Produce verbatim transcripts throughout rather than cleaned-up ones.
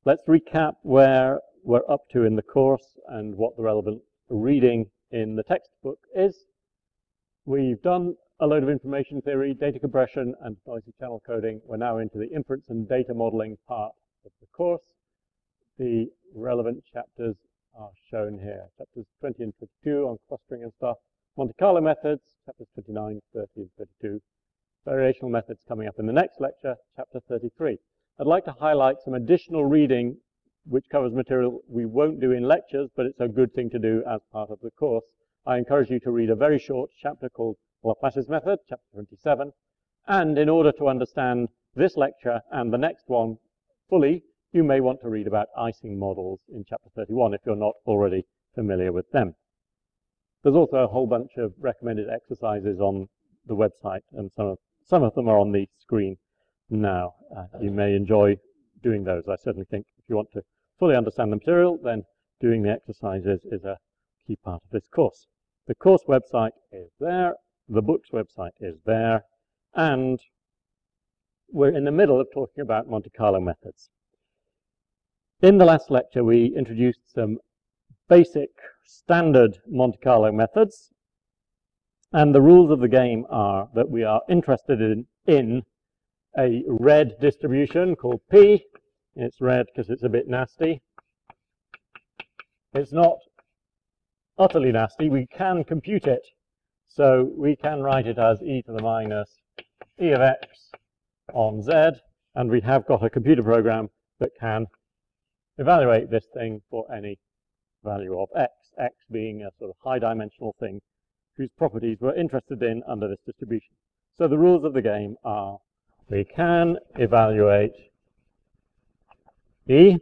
let's recap where we're up to in the course and what the relevant reading in the textbook is. We've done a load of information theory, data compression, and noisy channel coding. We're now into the inference and data modeling part of the course. The relevant chapters are shown here. Chapters twenty and twenty-two on clustering and stuff. Monte Carlo methods, chapters twenty-nine, thirty, and thirty-two. Variational methods coming up in the next lecture, chapter thirty-three. I'd like to highlight some additional reading which covers material we won't do in lectures, but it's a good thing to do as part of the course. I encourage you to read a very short chapter called Laplace's method, chapter twenty-seven. And in order to understand this lecture and the next one fully, you may want to read about Ising models in chapter thirty-one if you're not already familiar with them. There's also a whole bunch of recommended exercises on the website, and some of, some of them are on the screen now. Uh, you may enjoy doing those. I certainly think if you want to fully understand the material, then doing the exercises is a key part of this course. The course website is there, the book's website is there, and we're in the middle of talking about Monte Carlo methods. In the last lecture, we introduced some basic standard Monte Carlo methods, and the rules of the game are that we are interested in, in a red distribution called P. It's red because it's a bit nasty. It's not utterly nasty. We can compute it. So we can write it as e to the minus e of x on z, and we have got a computer program that can evaluate this thing for any value of x, x being a sort of high-dimensional thing whose properties we're interested in under this distribution. So the rules of the game are we can evaluate e,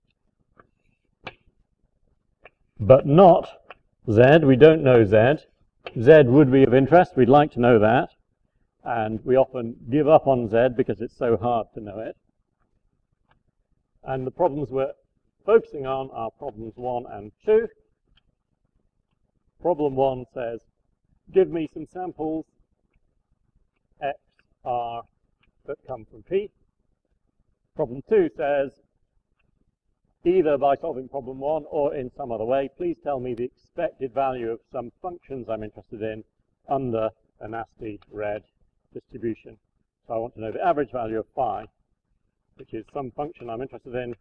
but not z. We don't know z. Z would be of interest. We'd like to know that. And we often give up on z because it's so hard to know it. And the problems we're focusing on are problems one and two. Problem one says, give me some samples x are that come from P. Problem two says, either by solving problem one or in some other way, please tell me the expected value of some functions I'm interested in under a nasty red distribution. So I want to know the average value of phi, which is some function I'm interested in.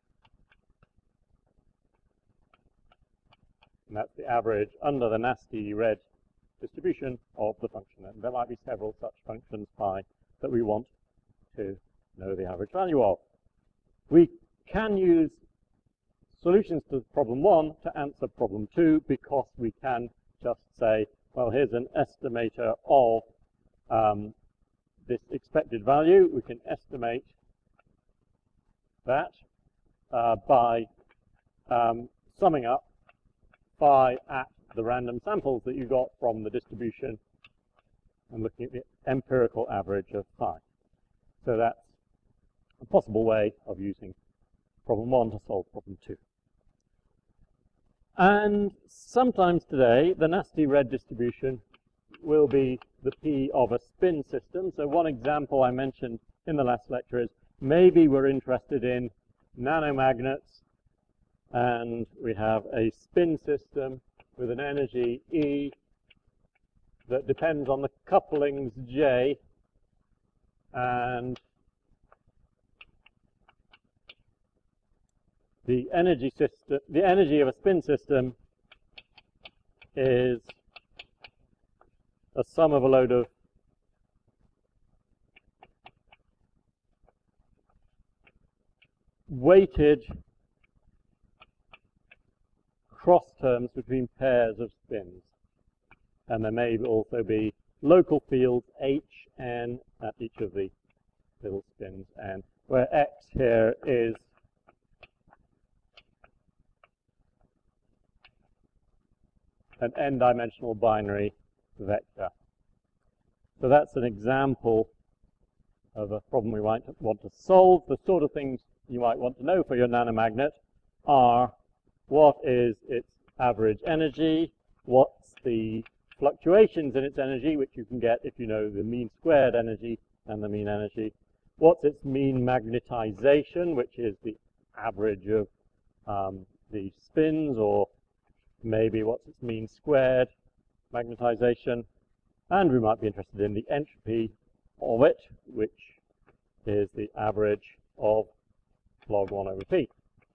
And that's the average under the nasty red distribution of the function. And there might be several such functions phi that we want to know the average value of. We can use solutions to problem one to answer problem two because we can just say, well, here's an estimator of um, this expected value. We can estimate that uh, by um, summing up phi at the random samples that you got from the distribution and looking at the empirical average of phi. So that's a possible way of using problem one to solve problem two. And sometimes today, the nasty red distribution will be the P of a spin system. So one example I mentioned in the last lecture is maybe we're interested in nanomagnets, and we have a spin system with an energy E that depends on the couplings J, and the energy system, the energy of a spin system is a sum of a load of weighted cross terms between pairs of spins. And there may also be local fields H, N at each of the little spins, and where X here is an n-dimensional binary vector. So that's an example of a problem we might want to solve. The sort of things you might want to know for your nanomagnet are what is its average energy, what's the fluctuations in its energy, which you can get if you know the mean squared energy and the mean energy, what's its mean magnetization, which is the average of um, the spins, or maybe what's its mean squared magnetization, and we might be interested in the entropy of it, which is the average of log one over p.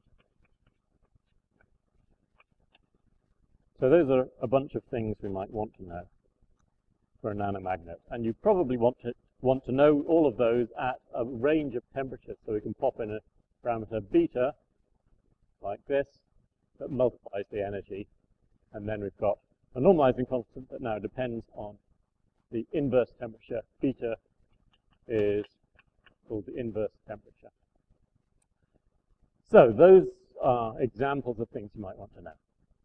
So those are a bunch of things we might want to know for a nanomagnet, and you probably want to want to know all of those at a range of temperatures, so we can pop in a parameter beta like this that multiplies the energy, and then we've got a normalizing constant that now depends on the inverse temperature. Beta is called the inverse temperature. So those are examples of things you might want to know.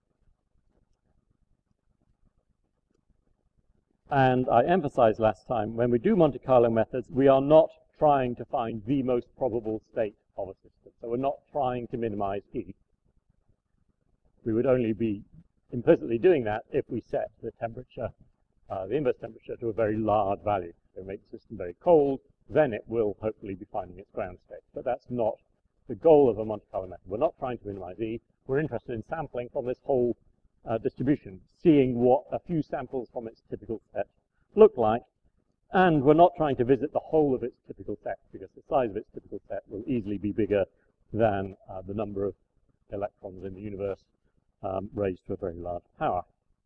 And I emphasized last time, when we do Monte Carlo methods, we are not trying to find the most probable state of a system. So we're not trying to minimize E. We would only be implicitly doing that if we set the temperature, uh, the inverse temperature, to a very large value. So make the system very cold, then it will hopefully be finding its ground state. But that's not the goal of a Monte Carlo method. We're not trying to minimize E. We're interested in sampling from this whole uh, distribution, seeing what a few samples from its typical set look like. And we're not trying to visit the whole of its typical set, because the size of its typical set will easily be bigger than uh, the number of electrons in the universe um, raised to a very large power.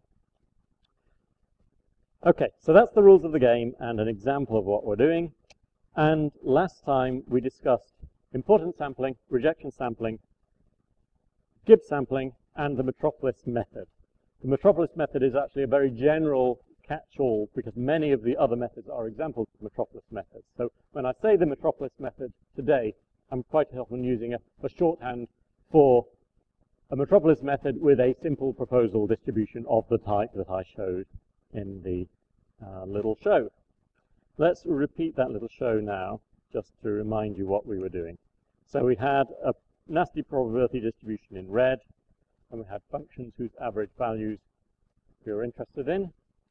Okay, so that's the rules of the game and an example of what we're doing. And last time we discussed importance sampling, rejection sampling, Gibbs sampling, and the Metropolis method. The Metropolis method is actually a very general catch-all, because many of the other methods are examples of Metropolis methods. So when I say the Metropolis method today, I'm quite often using a, a shorthand for a Metropolis method with a simple proposal distribution of the type that I showed in the uh, little show. Let's repeat that little show now, just to remind you what we were doing. So we had a nasty probability distribution in red, and we had functions whose average values we were interested in.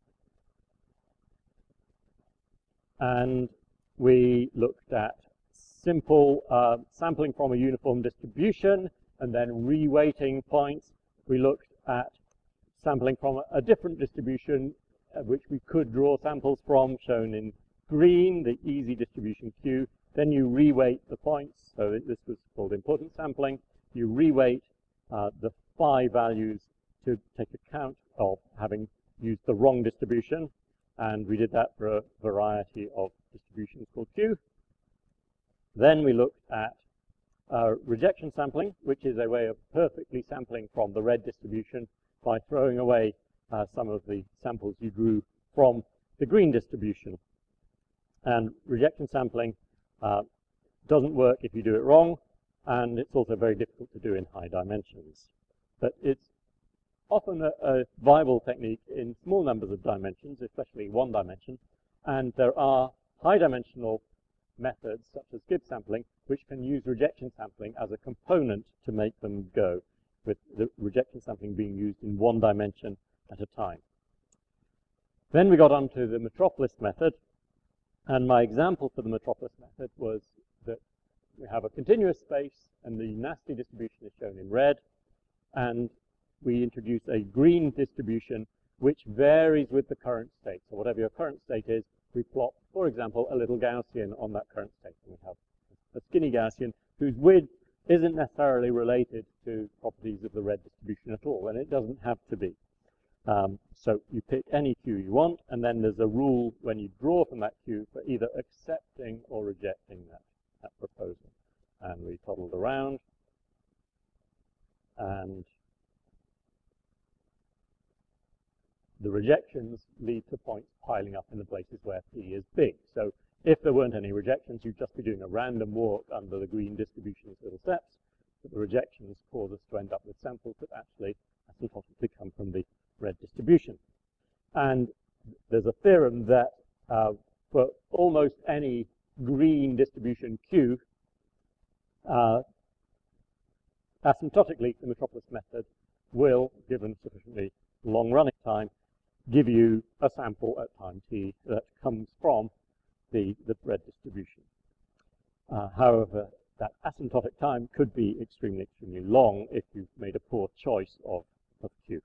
And we looked at simple uh, sampling from a uniform distribution and then reweighting points. We looked at sampling from a, a different distribution, uh, which we could draw samples from, shown in green, the easy distribution Q. Then you reweight the points. So this was called importance sampling. You reweight uh, the phi values to take account of having used the wrong distribution. And we did that for a variety of distributions called Q. Then we looked at uh, rejection sampling, which is a way of perfectly sampling from the red distribution by throwing away uh, some of the samples you drew from the green distribution. And rejection sampling uh, doesn't work if you do it wrong, and it's also very difficult to do in high dimensions. But it's often a, a viable technique in small numbers of dimensions, especially one dimension, and there are high-dimensional methods, such as Gibbs sampling, which can use rejection sampling as a component to make them go, with the rejection sampling being used in one dimension at a time. Then we got on to the Metropolis method, and my example for the Metropolis method was that we have a continuous space, and the nasty distribution is shown in red, and we introduce a green distribution which varies with the current state. So whatever your current state is, we plot, for example, a little Gaussian on that current state. And we have a skinny Gaussian whose width isn't necessarily related to properties of the red distribution at all, and it doesn't have to be. Um, so you pick any Q you want, and then there's a rule when you draw from that Q for either accepting or rejecting that, that proposal. And we toddled around, and the rejections lead to points piling up in the places where P is big. So if there weren't any rejections, you'd just be doing a random walk under the green distribution's little steps. But the rejections cause us to end up with samples that actually asymptotically come from the red distribution. And there's a theorem that uh, for almost any green distribution Q, uh, asymptotically, the Metropolis method will, given sufficiently long running time, give you a sample at time t that comes from the, the red distribution. Uh, however, that asymptotic time could be extremely, extremely long if you've made a poor choice of, of Q.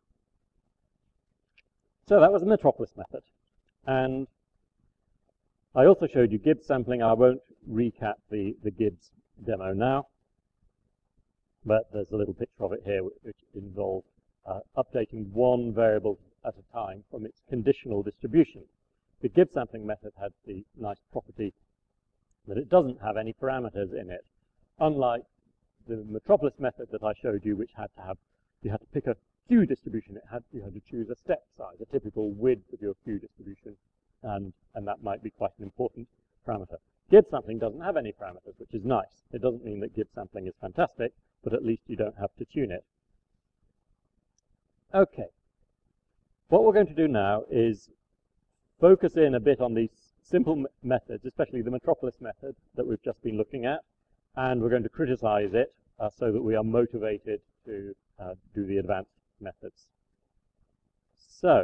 So that was the Metropolis method. And I also showed you Gibbs sampling. I won't recap the, the Gibbs demo now, but there's a little picture of it here which involved uh, updating one variable at a time from its conditional distribution. The Gibbs sampling method had the nice property that it doesn't have any parameters in it, unlike the Metropolis method that I showed you, which had to have, you had to pick a Q distribution. It had, you had to choose a step size, a typical width of your Q distribution, and, and that might be quite an important parameter. Gibbs sampling doesn't have any parameters, which is nice. It doesn't mean that Gibbs sampling is fantastic, but at least you don't have to tune it. Okay. What we're going to do now is focus in a bit on these simple methods, especially the Metropolis method that we've just been looking at, and we're going to criticize it uh, so that we are motivated to uh, do the advanced methods. So,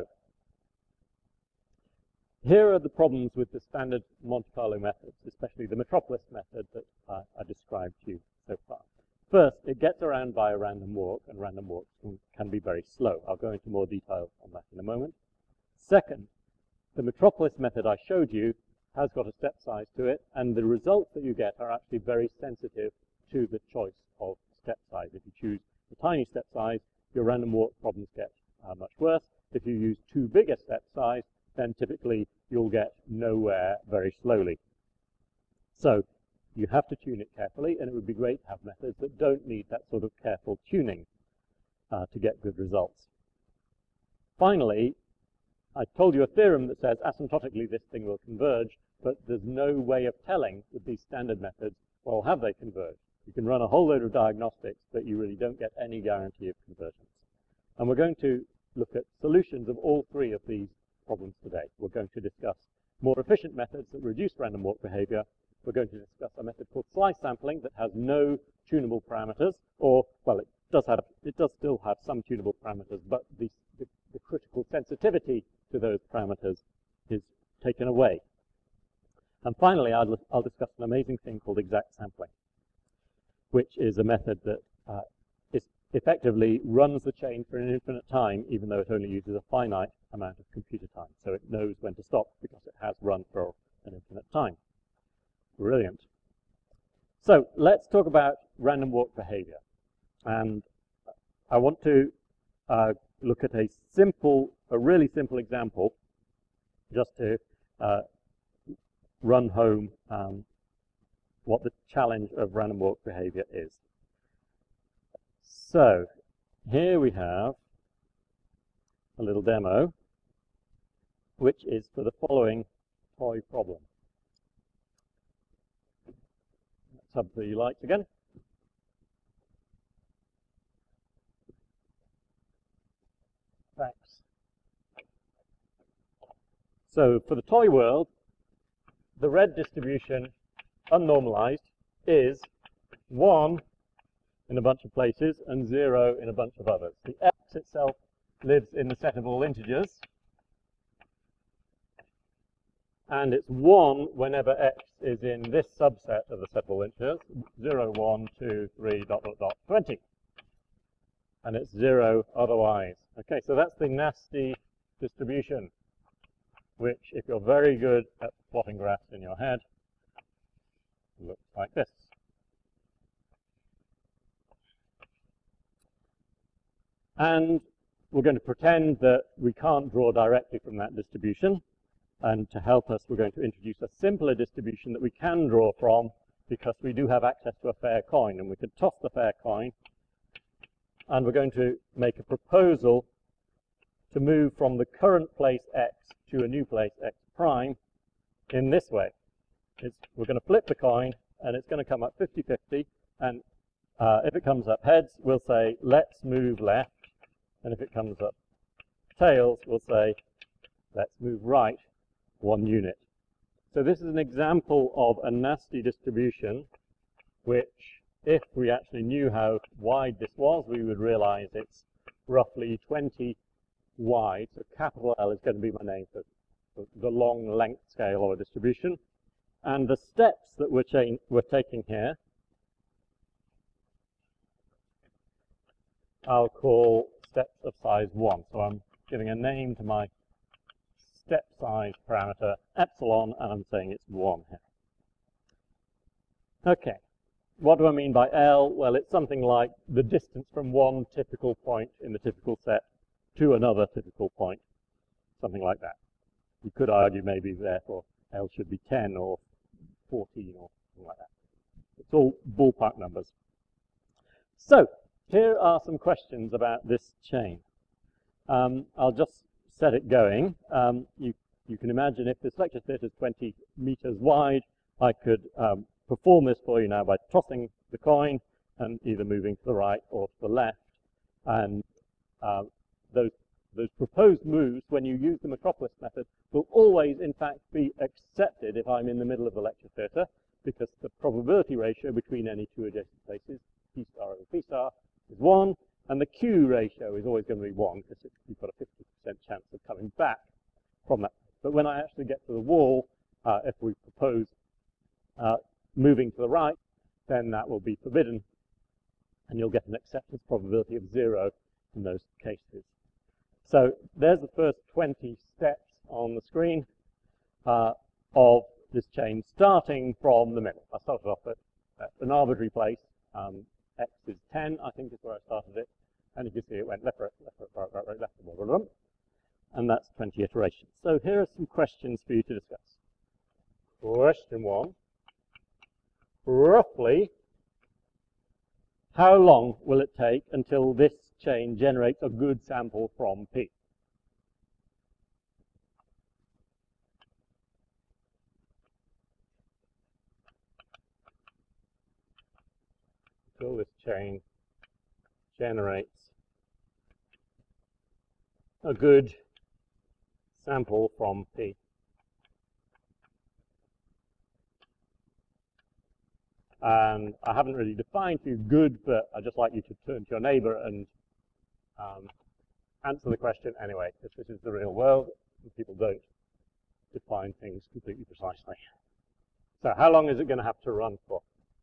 here are the problems with the standard Monte Carlo methods, especially the Metropolis method that uh, I described to you so far. First, it gets around by a random walk, and random walks can, can be very slow. I'll go into more detail on that in a moment. Second, the Metropolis method I showed you has got a step size to it, and the results that you get are actually very sensitive to the choice of step size. If you choose a tiny step size, your random walk problems get uh, much worse. If you use too big a step size, then typically you'll get nowhere very slowly. So you have to tune it carefully, and it would be great to have methods that don't need that sort of careful tuning uh, to get good results. Finally, I told you a theorem that says asymptotically this thing will converge, but there's no way of telling with these standard methods, well, have they converged? You can run a whole load of diagnostics, but you really don't get any guarantee of convergence. And we're going to look at solutions of all three of these problems today. We're going to discuss more efficient methods that reduce random walk behavior. We're going to discuss a method called slice sampling that has no tunable parameters, or, well, it does have, it does still have some tunable parameters, but the, the, the critical sensitivity to those parameters is taken away. And finally, I'll, I'll discuss an amazing thing called exact sampling, which is a method that uh, is effectively runs the chain for an infinite time, even though it only uses a finite amount of computer time. So it knows when to stop because it has run for an infinite time. Brilliant. So let's talk about random walk behavior. And I want to uh, look at a simple, a really simple example, just to uh, run home um, what the challenge of random walk behavior is. So here we have a little demo, which is for the following toy problem. Let's have the lights again. Thanks. So for the toy world, the red distribution, unnormalized, is one in a bunch of places and zero in a bunch of others. The x itself lives in the set of all integers, and it's one whenever x is in this subset of the set of all integers, zero, one, two, three, dot, dot, dot, twenty. And it's zero otherwise. Okay, so that's the nasty distribution, which, if you're very good at plotting graphs in your head, looks like this. And we're going to pretend that we can't draw directly from that distribution. And to help us, we're going to introduce a simpler distribution that we can draw from, because we do have access to a fair coin. And we could toss the fair coin. And we're going to make a proposal to move from the current place x to a new place x prime in this way. It's, we're going to flip the coin, and it's going to come up fifty fifty. And uh, if it comes up heads, we'll say, let's move left. And if it comes up tails, we'll say, let's move right one unit. So this is an example of a nasty distribution, which, if we actually knew how wide this was, we would realize it's roughly twenty wide. So capital L is going to be my name for the long length scale of a distribution. And the steps that we're, we're taking here I'll call steps of size one. So I'm giving a name to my step size parameter epsilon, and I'm saying it's one here. Okay, what do I mean by L? Well, it's something like the distance from one typical point in the typical set to another typical point, something like that. You could argue maybe therefore L should be ten or fourteen or something like that. It's all ballpark numbers. So here are some questions about this chain. Um, I'll just set it going. Um, you, you can imagine if this lecture theatre is twenty meters wide, I could um, perform this for you now by tossing the coin and either moving to the right or to the left. And uh, those, those proposed moves, when you use the metropolis method, will always, in fact, be accepted if I'm in the middle of the lecture theatre, because the probability ratio between any two adjacent places, P star over P star, is one, and the Q ratio is always going to be one, because you've got a fifty percent chance of coming back from that. But when I actually get to the wall, uh, if we propose uh, moving to the right, then that will be forbidden, and you'll get an acceptance probability of zero in those cases. So there's the first twenty steps on the screen uh, of this chain, starting from the middle. I started off at, at an arbitrary place. Um, X is ten, I think is where I started it. And you can see it went left, right, left, right, right, right, right, left, blah, blah, blah, and that's twenty iterations. So here are some questions for you to discuss. Question one. Roughly, how long will it take until this chain generates a good sample from P? Until this chain generates a good sample from P. And I haven't really defined for you good, but I'd just like you to turn to your neighbor and um, answer the question anyway, because this is the real world, and people don't define things completely precisely. So how long is it going to have to run for?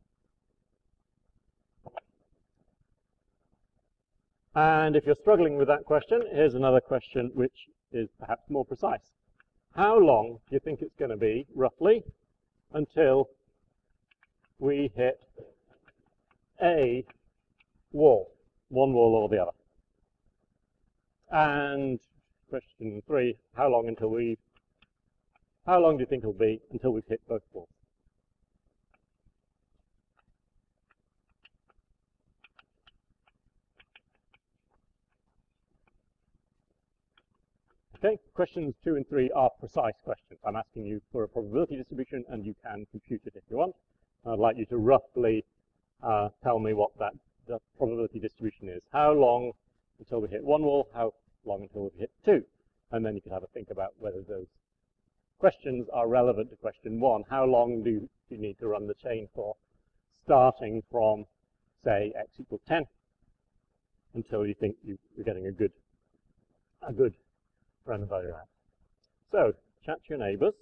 And if you're struggling with that question, here's another question which is perhaps more precise. How long do you think it's going to be, roughly, until we hit a wall, one wall or the other? And question three, how long until we, how long do you think it'll be until we've hit both walls? Okay, questions two and three are precise questions. I'm asking you for a probability distribution, and you can compute it if you want. I'd like you to roughly uh, tell me what that, that probability distribution is. How long until we hit one wall? How long until we hit two? And then you could have a think about whether those questions are relevant to question one. How long do you, do you need to run the chain for, starting from, say, x equals ten, until you think you, you're getting a good, a good random value out. So, chat to your neighbors.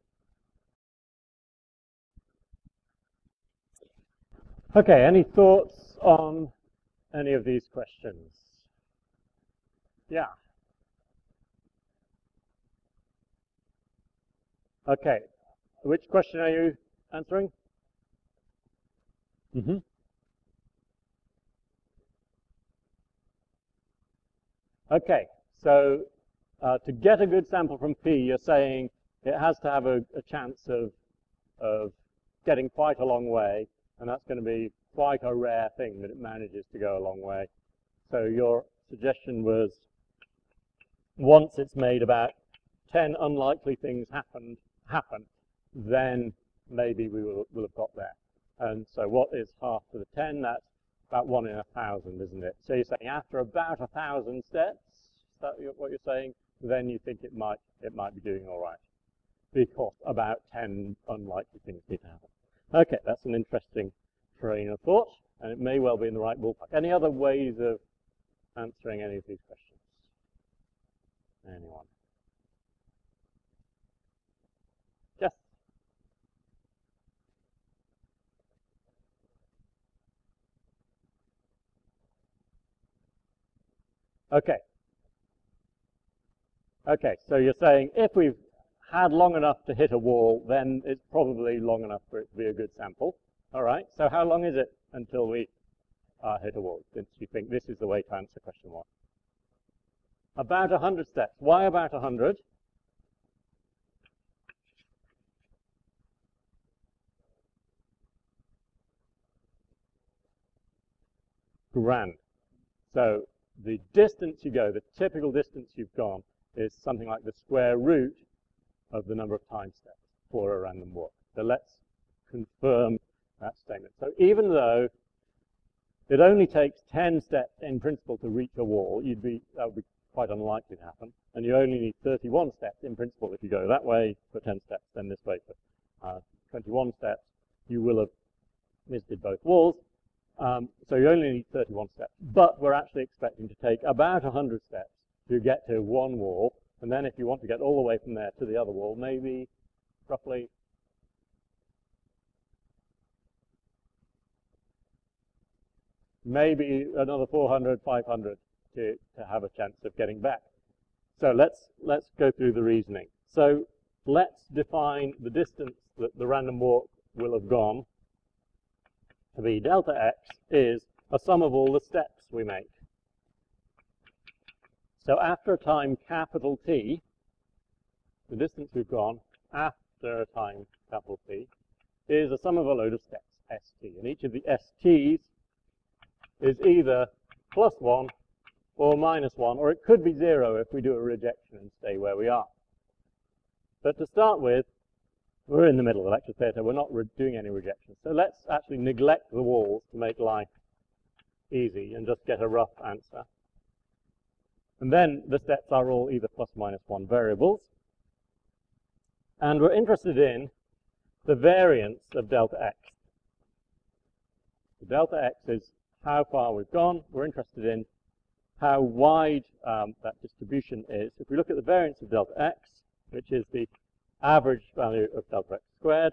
Okay, any thoughts on any of these questions? Yeah. Okay, which question are you answering? Mm-hmm. Okay, so uh, to get a good sample from P, you're saying it has to have a, a chance of, of getting quite a long way, and that's going to be quite a rare thing that it manages to go a long way. So your suggestion was, once it's made about ten unlikely things happened, happen, then maybe we will, will have got there. And so what is half to the ten? That's about one in a thousand, isn't it? So you're saying after about a thousand steps, is that what you're saying? Then you think it might, it might be doing all right, because about ten unlikely things need to happen. Okay, that's an interesting train of thought, and it may well be in the right ballpark. Any other ways of answering any of these questions? Anyone? Yes? Okay. Okay, so you're saying if we've had long enough to hit a wall, then it's probably long enough for it to be a good sample. All right, so how long is it until we uh, hit a wall, since you think this is the way to answer question one? About one hundred steps. Why about one hundred? Grand. So the distance you go, the typical distance you've gone, is something like the square root of the number of time steps for a random walk. So let's confirm that statement. So even though it only takes ten steps in principle to reach a wall, you'd be, that would be quite unlikely to happen. And you only need thirty-one steps in principle if you go that way for ten steps, then this way for uh, twenty-one steps. You will have visited both walls. Um, so you only need thirty-one steps. But we're actually expecting to take about one hundred steps to get to one wall. And then if you want to get all the way from there to the other wall, maybe roughly maybe another four hundred, five hundred to, to have a chance of getting back. So let's, let's go through the reasoning. So let's define the distance that the random walk will have gone to be delta x is a sum of all the steps we make. So after a time capital T, the distance we've gone after a time capital T is a sum of a load of steps, st. And each of the st's is either plus one or minus one, or it could be zero if we do a rejection and stay where we are. But to start with, we're in the middle of the lecture theatre, we're not doing any rejections. So let's actually neglect the walls to make life easy and just get a rough answer. And then the steps are all either plus minus one variables. And we're interested in the variance of delta x. The delta x is how far we've gone. We're interested in how wide um, that distribution is. If we look at the variance of delta x, which is the average value of delta x squared,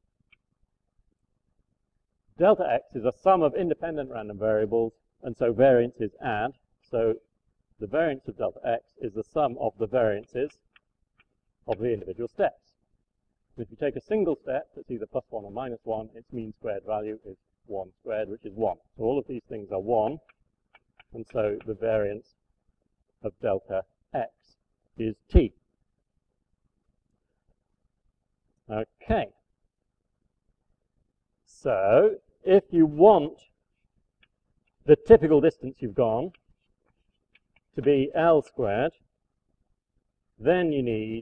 delta x is a sum of independent random variables, and so variance is add. So the variance of delta x is the sum of the variances of the individual steps. And if you take a single step that's either plus one or minus one, its mean squared value is one squared, which is one. So all of these things are one, and so the variance of delta x is t. Okay. So if you want the typical distance you've gone to be L squared, then you need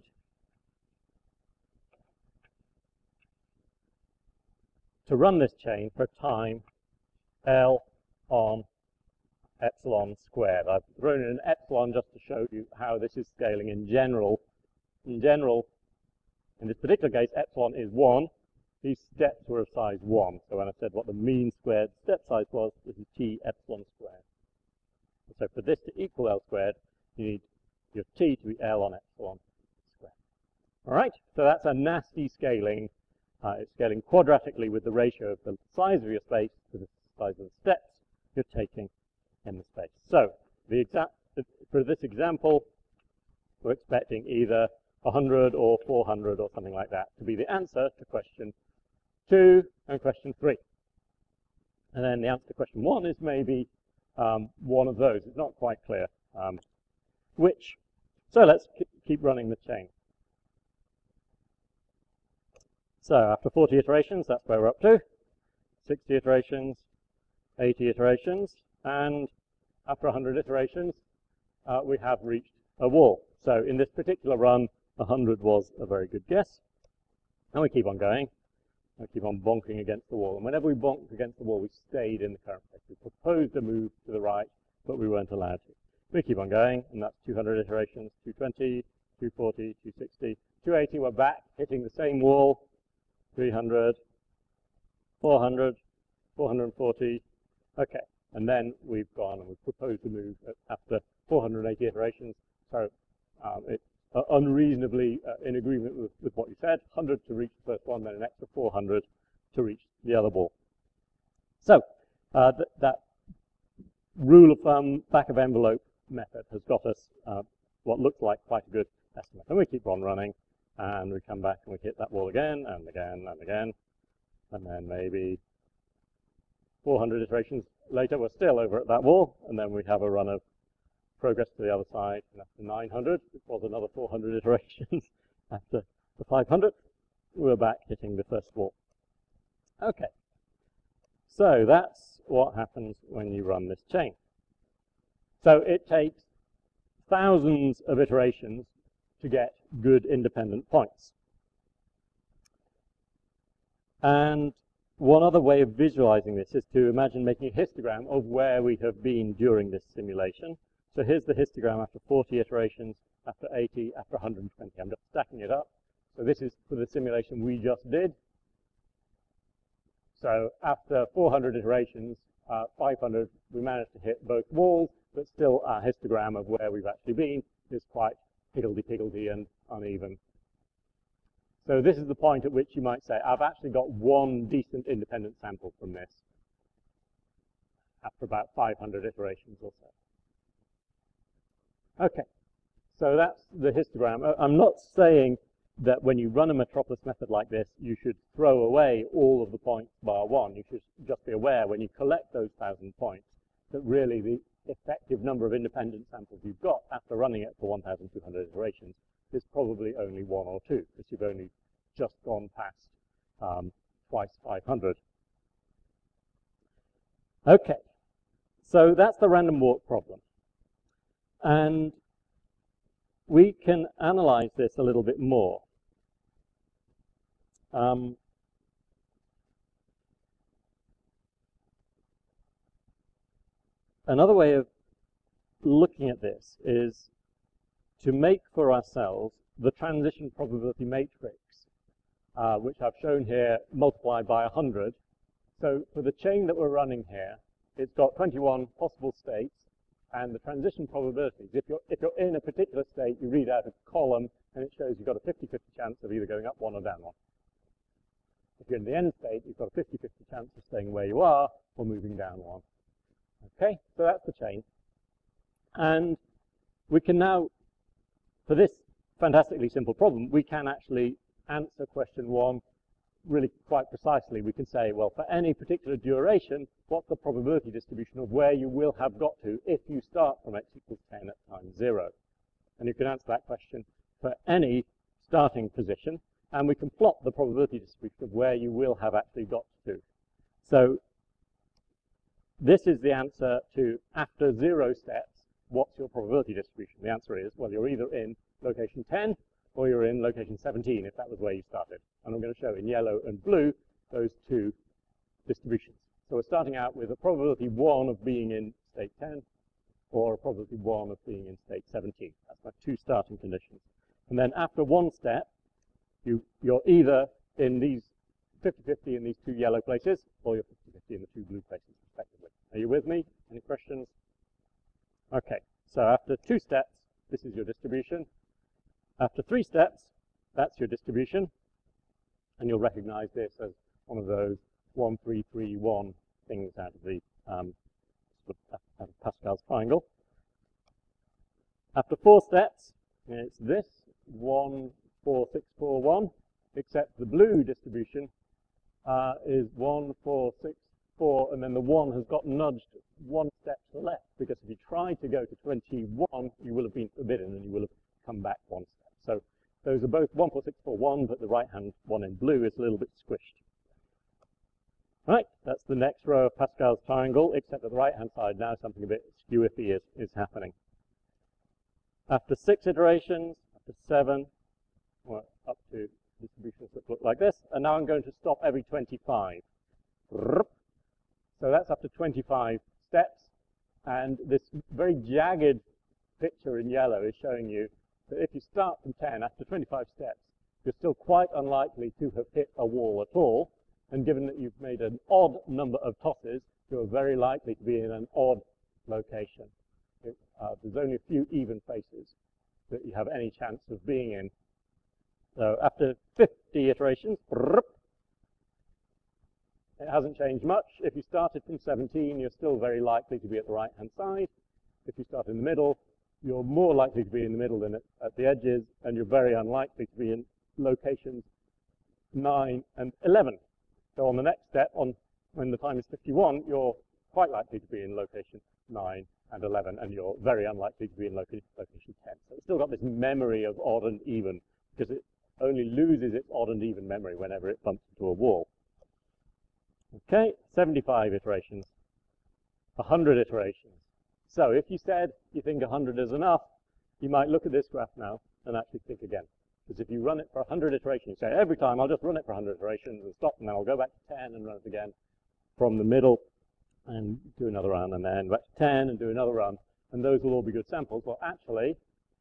to run this chain for time L on epsilon squared. I've thrown in an epsilon just to show you how this is scaling in general. In general, in this particular case, epsilon is one. These steps were of size one. So when I said what the mean squared step size was, this is t epsilon squared. So for this to equal L squared, you need your t to be L on epsilon squared. All right, so that's a nasty scaling. Uh, it's scaling quadratically with the ratio of the size of your space to the size of the steps you're taking in the space. So the exact, for this example, we're expecting either one hundred or four hundred or something like that to be the answer to question two and question three. And then the answer to question one is maybe um, one of those. It's not quite clear um, which. So let's keep running the chain. So after forty iterations, that's where we're up to. sixty iterations, eighty iterations, and after one hundred iterations, uh, we have reached a wall. So in this particular run, one hundred was a very good guess. And we keep on going. We keep on bonking against the wall. And whenever we bonked against the wall, we stayed in the current place. We proposed a move to the right, but we weren't allowed to. We keep on going, and that's two hundred iterations, two twenty, two forty, two sixty, two eighty. We're back, hitting the same wall. three hundred, four hundred, four hundred forty. Okay, and then we've gone and we've proposed a move after four hundred eighty iterations. So um, it's uh, unreasonably uh, in agreement with, with what you said. one hundred to reach the first one, then an extra four hundred to reach the other wall. So uh, th that rule of thumb, back of envelope method has got us uh, what looks like quite a good estimate. And we keep on running, and we come back and we hit that wall again, and again, and again, and then maybe four hundred iterations later, we're still over at that wall, and then we have a run of progress to the other side, and after nine hundred, it was another four hundred iterations. After the five hundredth, we're back hitting the first wall. Okay, so that's what happens when you run this chain. So it takes thousands of iterations to get good independent points. And one other way of visualizing this is to imagine making a histogram of where we have been during this simulation. So here's the histogram after forty iterations, after eighty, after one hundred twenty. I'm just stacking it up. So this is for the simulation we just did. So after four hundred iterations, uh, five hundred, we managed to hit both walls, but still our histogram of where we've actually been is quite higgledy-piggledy and uneven. So this is the point at which you might say, I've actually got one decent independent sample from this after about five hundred iterations or so. Okay, so that's the histogram. I'm not saying that when you run a Metropolis method like this, you should throw away all of the points bar one. You should just be aware when you collect those thousand points that really the effective number of independent samples you've got after running it for one thousand two hundred iterations is probably only one or two, because you've only just gone past um, twice five hundred. Okay, so that's the random walk problem. And we can analyze this a little bit more. Um, another way of looking at this is to make for ourselves the transition probability matrix, uh, which I've shown here multiplied by one hundred. So for the chain that we're running here, it's got twenty-one possible states, and the transition probabilities, if you're, if you're in a particular state, you read out a column, and it shows you've got a fifty fifty chance of either going up one or down one. If you're in the end state, you've got a fifty fifty chance of staying where you are or moving down one. Okay, so that's the chain. And we can now, for this fantastically simple problem, we can actually answer question one really quite precisely. We can say, well, for any particular duration, what's the probability distribution of where you will have got to if you start from x equals ten at time zero? And you can answer that question for any starting position, and we can plot the probability distribution of where you will have actually got to. So this is the answer to, after zero steps, what's your probability distribution? The answer is, well, you're either in location ten or you're in location seventeen, if that was where you started. And I'm going to show in yellow and blue those two distributions. So we're starting out with a probability one of being in state ten or a probability one of being in state seventeen. That's my two starting conditions. And then after one step, you, you're either in these fifty fifty in these two yellow places, or you're fifty fifty in the two blue places, respectively. Are you with me? Any questions? Okay, so after two steps, this is your distribution. After three steps, that's your distribution. And you'll recognize this as one of those one, three, three, one things out of the um, out of Pascal's triangle. After four steps, it's this, one, four, six, four, one, except the blue distribution uh, is one, four, six, four, and then the one has got nudged one step to the left, because if you tried to go to twenty-one, you will have been forbidden and you will have come back one step. So those are both one, four, six, four, one, but the right-hand one in blue is a little bit squished. Right, that's the next row of Pascal's triangle, except at the right-hand side now something a bit skew-iffy is, is happening. After six iterations, after seven, we're up to distributions that look like this, and now I'm going to stop every twenty-five. So that's up to twenty-five steps, and this very jagged picture in yellow is showing you that if you start from ten, after twenty-five steps, you're still quite unlikely to have hit a wall at all, and given that you've made an odd number of tosses, you're very likely to be in an odd location. It, uh, there's only a few even faces that you have any chance of being in. So after fifty iterations, it hasn't changed much. If you started from seventeen, you're still very likely to be at the right-hand side. if you start in the middle, you're more likely to be in the middle than at, at the edges, and you're very unlikely to be in locations nine and eleven. So on the next step, on when the time is fifty-one, you're quite likely to be in location nine and eleven, and you're very unlikely to be in location, location ten. So it's still got this memory of odd and even, because it only loses its odd and even memory whenever it bumps into a wall. Okay, seventy-five iterations, one hundred iterations. So if you said you think one hundred is enough, you might look at this graph now and actually think again. Because if you run it for one hundred iterations, you say every time I'll just run it for one hundred iterations and stop, and then I'll go back to ten and run it again from the middle and do another run, and then back to ten and do another run, and those will all be good samples. Well, actually,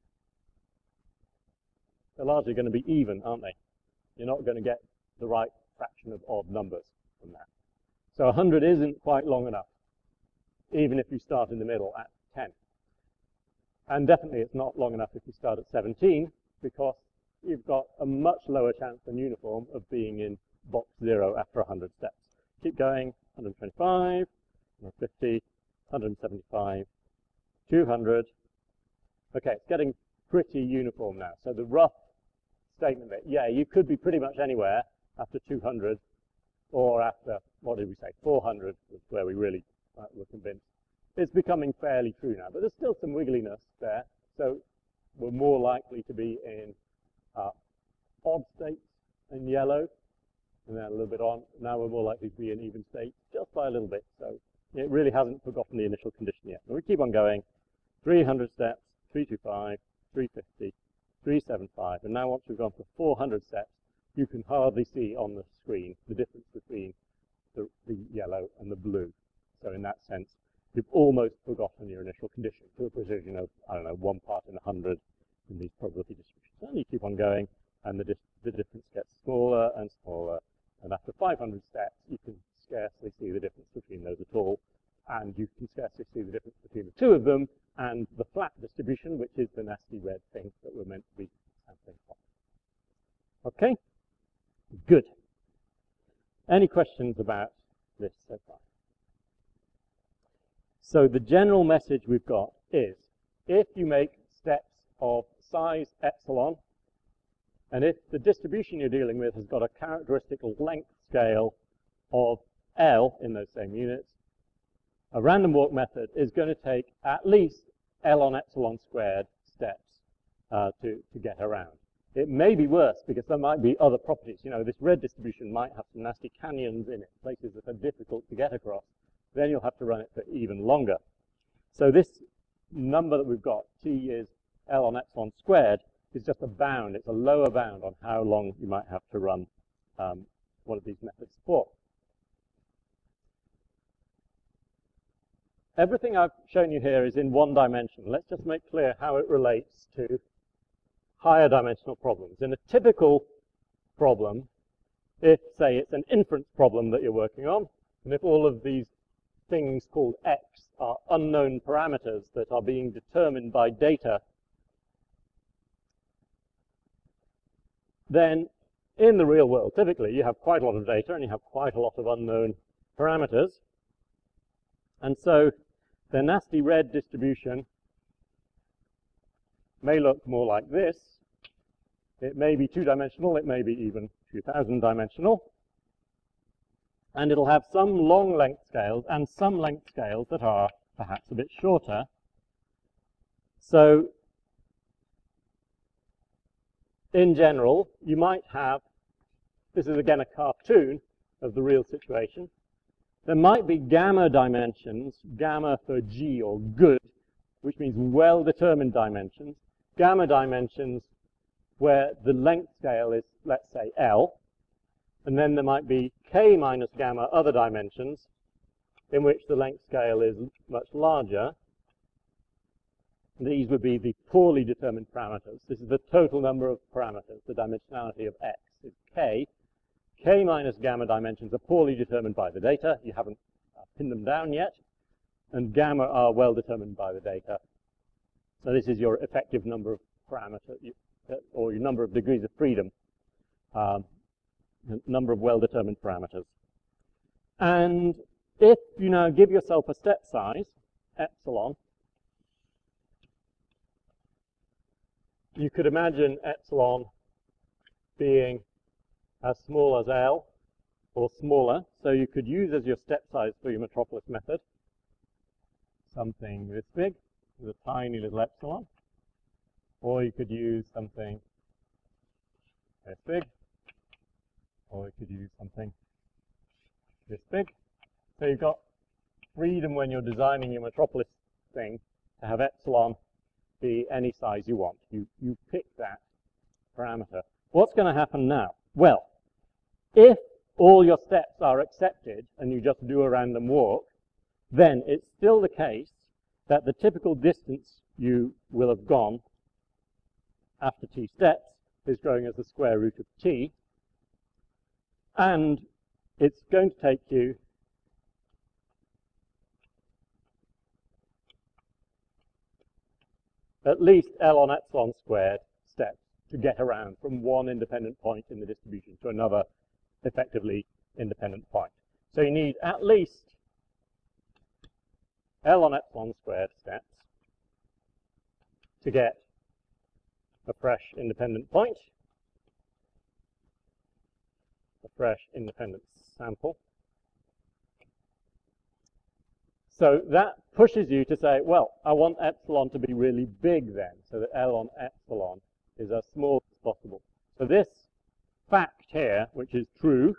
they're largely going to be even, aren't they? You're not going to get the right fraction of odd numbers from that. So one hundred isn't quite long enough, even if you start in the middle at ten. And definitely it's not long enough if you start at seventeen, because you've got a much lower chance than uniform of being in box zero after one hundred steps. Keep going, one hundred twenty-five, one hundred fifty, one hundred seventy-five, two hundred. Okay, it's getting pretty uniform now. So the rough statement that, yeah, you could be pretty much anywhere after two hundred, or after, what did we say, four hundred, was where we really uh, were convinced. It's becoming fairly true now, but there's still some wiggliness there. So we're more likely to be in uh, odd states in yellow, and then a little bit on. Now we're more likely to be in even states, just by a little bit. So it really hasn't forgotten the initial condition yet. And we keep on going. three hundred steps, three twenty-five, three fifty, three seventy-five. And now once we've gone for four hundred steps, you can hardly see on the screen the difference between the, the yellow and the blue. So in that sense, you've almost forgotten your initial condition to a precision of, I don't know, one part in a hundred in these probability distributions. And you keep on going, and the, the difference gets smaller and smaller. And after five hundred steps, you can scarcely see the difference between those at all. And you can scarcely see the difference between the two of them and the flat distribution, which is the nasty red thing that we're meant to be sampling from. Okay? Good. Any questions about this so far? So the general message we've got is, if you make steps of size epsilon, and if the distribution you're dealing with has got a characteristic length scale of L in those same units, a random walk method is going to take at least L on epsilon squared steps uh, to, to get around. It may be worse, because there might be other properties. You know, this red distribution might have some nasty canyons in it, places that are difficult to get across. Then you'll have to run it for even longer. So this number that we've got, T is L on epsilon squared, is just a bound. It's a lower bound on how long you might have to run um, one of these methods for. Everything I've shown you here is in one dimension. Let's just make clear how it relates to higher dimensional problems. In a typical problem, if, say, it's an inference problem that you're working on, and if all of these things called X are unknown parameters that are being determined by data, then in the real world, typically, you have quite a lot of data and you have quite a lot of unknown parameters. And so the nasty red distribution may look more like this. It may be two-dimensional, it may be even two thousand dimensional. And it'll have some long length scales and some length scales that are perhaps a bit shorter. So in general, you might have, this is again a cartoon of the real situation. There might be gamma dimensions, gamma for G or good, which means well-determined dimensions, gamma dimensions where the length scale is, let's say, L, and then there might be K minus gamma other dimensions in which the length scale is much larger. These would be the poorly determined parameters. This is the total number of parameters. The dimensionality of X is K. K minus gamma dimensions are poorly determined by the data. You haven't uh, pinned them down yet. And gamma are well determined by the data. So this is your effective number of parameters, uh, or your number of degrees of freedom, um, number of well-determined parameters. And if you now give yourself a step size, epsilon, you could imagine epsilon being as small as L or smaller. So you could use as your step size for your metropolis method something this big with a tiny little epsilon. Or you could use something this big. Or you could use something this big. So you've got freedom when you're designing your metropolis thing to have epsilon be any size you want. You, you pick that parameter. What's going to happen now? Well, if all your steps are accepted and you just do a random walk, then it's still the case that the typical distance you will have gone after t steps is growing as the square root of t, and it's going to take you at least L on epsilon squared steps to get around from one independent point in the distribution to another effectively independent point. So you need at least L on epsilon squared steps to get a fresh independent point, a fresh independent sample. So that pushes you to say, well, I want epsilon to be really big then, so that L on epsilon is as small as possible. So this fact here, which is true,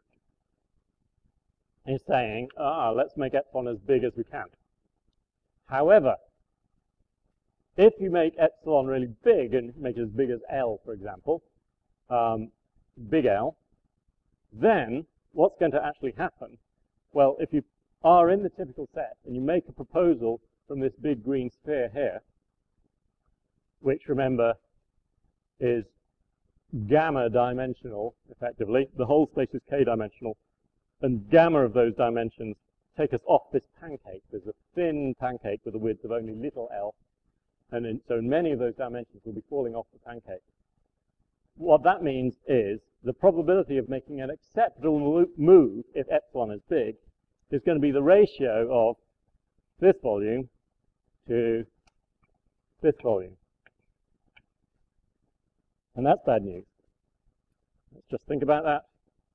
is saying, ah, let's make epsilon as big as we can. However, if you make epsilon really big, and make it as big as L, for example, um, big L, then what's going to actually happen? Well, if you are in the typical set and you make a proposal from this big green sphere here, which, remember, is gamma dimensional, effectively. The whole space is k-dimensional, and gamma of those dimensions take us off this pancake. There's a thin pancake with a width of only little l, and in, so many of those dimensions will be falling off the pancake. What that means is the probability of making an acceptable move, if epsilon is big, is going to be the ratio of this volume to this volume. And that's bad news. Let's just think about that.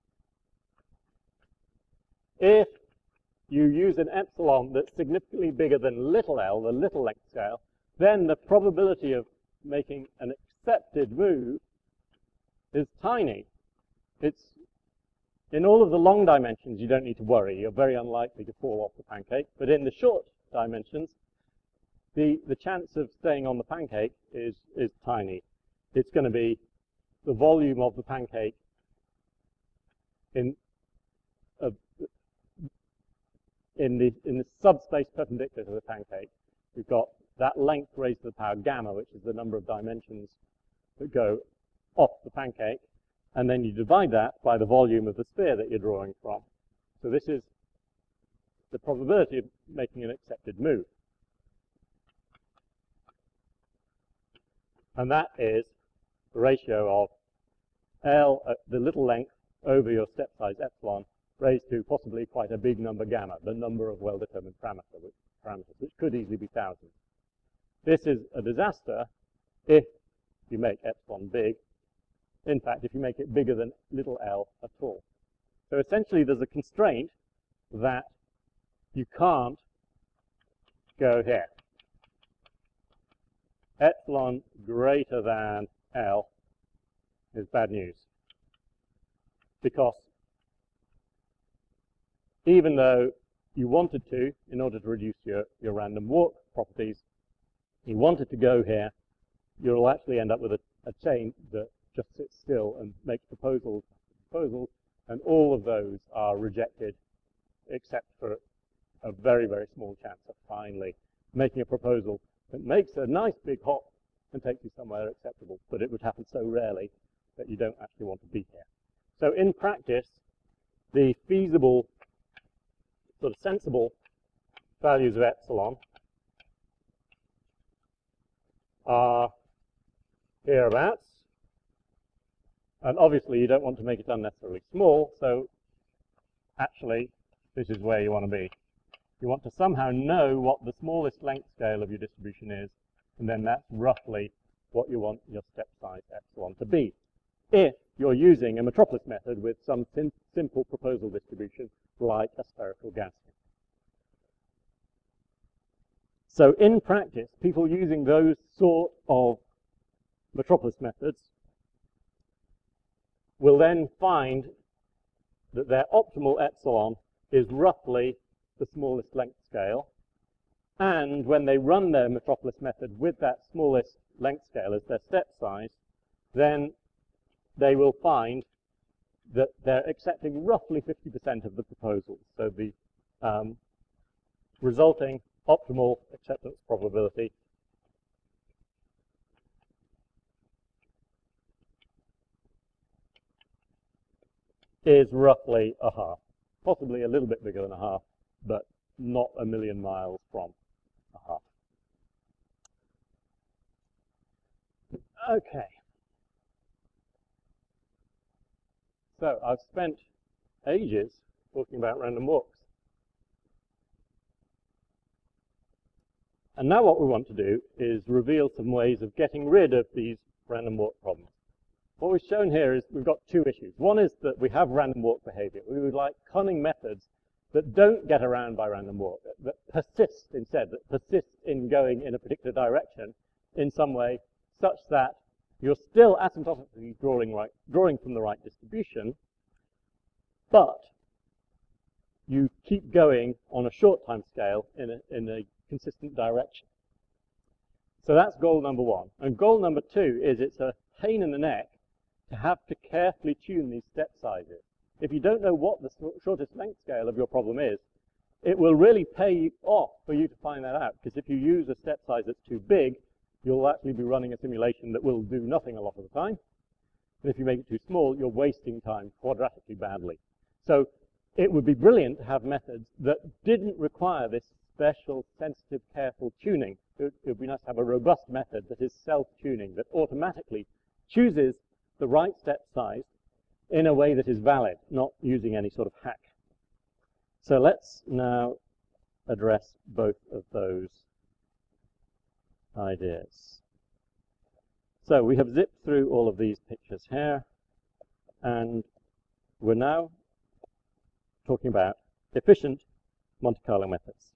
If you use an epsilon that's significantly bigger than little l, the little length scale, then the probability of making an accepted move is tiny. It's in all of the long dimensions, you don't need to worry. You're very unlikely to fall off the pancake. But in the short dimensions, the, the chance of staying on the pancake is, is tiny. It's going to be the volume of the pancake in, uh, in, the, in the subspace perpendicular to the pancake. We've got that length raised to the power gamma, which is the number of dimensions that go off the pancake. And then you divide that by the volume of the sphere that you're drawing from. So this is the probability of making an accepted move. And that is the ratio of L, uh, the little length, over your step size epsilon, raised to possibly quite a big number gamma, the number of well-determined parameter, which, parameters, which could easily be thousands. This is a disaster if you make epsilon big. In fact, if you make it bigger than little l at all. So essentially, there's a constraint that you can't go here. Epsilon greater than L is bad news. Because even though you wanted to, in order to reduce your, your random walk properties, you wanted to go here, you'll actually end up with a, a chain that just sits still and makes proposals, proposals, and all of those are rejected except for a very, very small chance of finally making a proposal that makes a nice big hop and takes you somewhere acceptable, but it would happen so rarely that you don't actually want to be here. So in practice, the feasible, sort of sensible values of epsilon are hereabouts. And obviously, you don't want to make it unnecessarily small, so actually, this is where you want to be. You want to somehow know what the smallest length scale of your distribution is, and then that's roughly what you want your step size epsilon to be, if you're using a metropolis method with some sim simple proposal distribution like a spherical Gaussian. So in practice, people using those sort of metropolis methods will then find that their optimal epsilon is roughly the smallest length scale. And when they run their metropolis method with that smallest length scale as their step size, then they will find that they're accepting roughly fifty percent of the proposals. So the um, resulting optimal acceptance probability is roughly a half, possibly a little bit bigger than a half, but not a million miles from a half. Okay. So I've spent ages talking about random walks. And now what we want to do is reveal some ways of getting rid of these random walk problems. What we've shown here is we've got two issues. One is that we have random walk behavior. We would like cunning methods that don't get around by random walk, that persist instead, that persist in going in a particular direction in some way such that you're still asymptotically drawing, right, drawing from the right distribution, but you keep going on a short time scale in a, in a consistent direction. So that's goal number one. And goal number two is it's a pain in the neck to have to carefully tune these step sizes. If you don't know what the shortest length scale of your problem is, it will really pay off for you to find that out, because if you use a step size that's too big, you'll actually be running a simulation that will do nothing a lot of the time. And if you make it too small, you're wasting time quadratically badly. So it would be brilliant to have methods that didn't require this special, sensitive, careful tuning. It would be nice to have a robust method that is self-tuning, that automatically chooses the right step size in a way that is valid, not using any sort of hack. So let's now address both of those ideas. So we have zipped through all of these pictures here, and we're now talking about efficient Monte Carlo methods.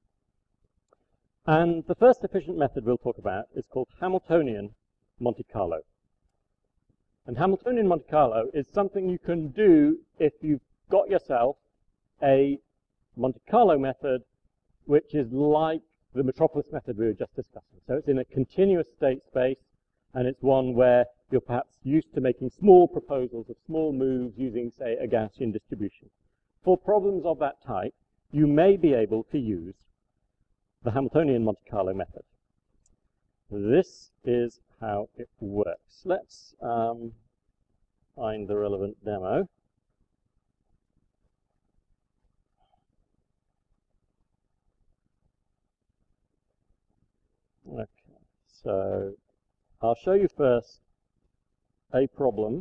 And the first efficient method we'll talk about is called Hamiltonian Monte Carlo. And Hamiltonian Monte Carlo is something you can do if you've got yourself a Monte Carlo method which is like the metropolis method we were just discussing. So it's in a continuous state space, and it's one where you're perhaps used to making small proposals of small moves using, say, a Gaussian distribution. For problems of that type, you may be able to use the Hamiltonian Monte Carlo method. This is how it works. Let's um, find the relevant demo. Okay, so I'll show you first a problem.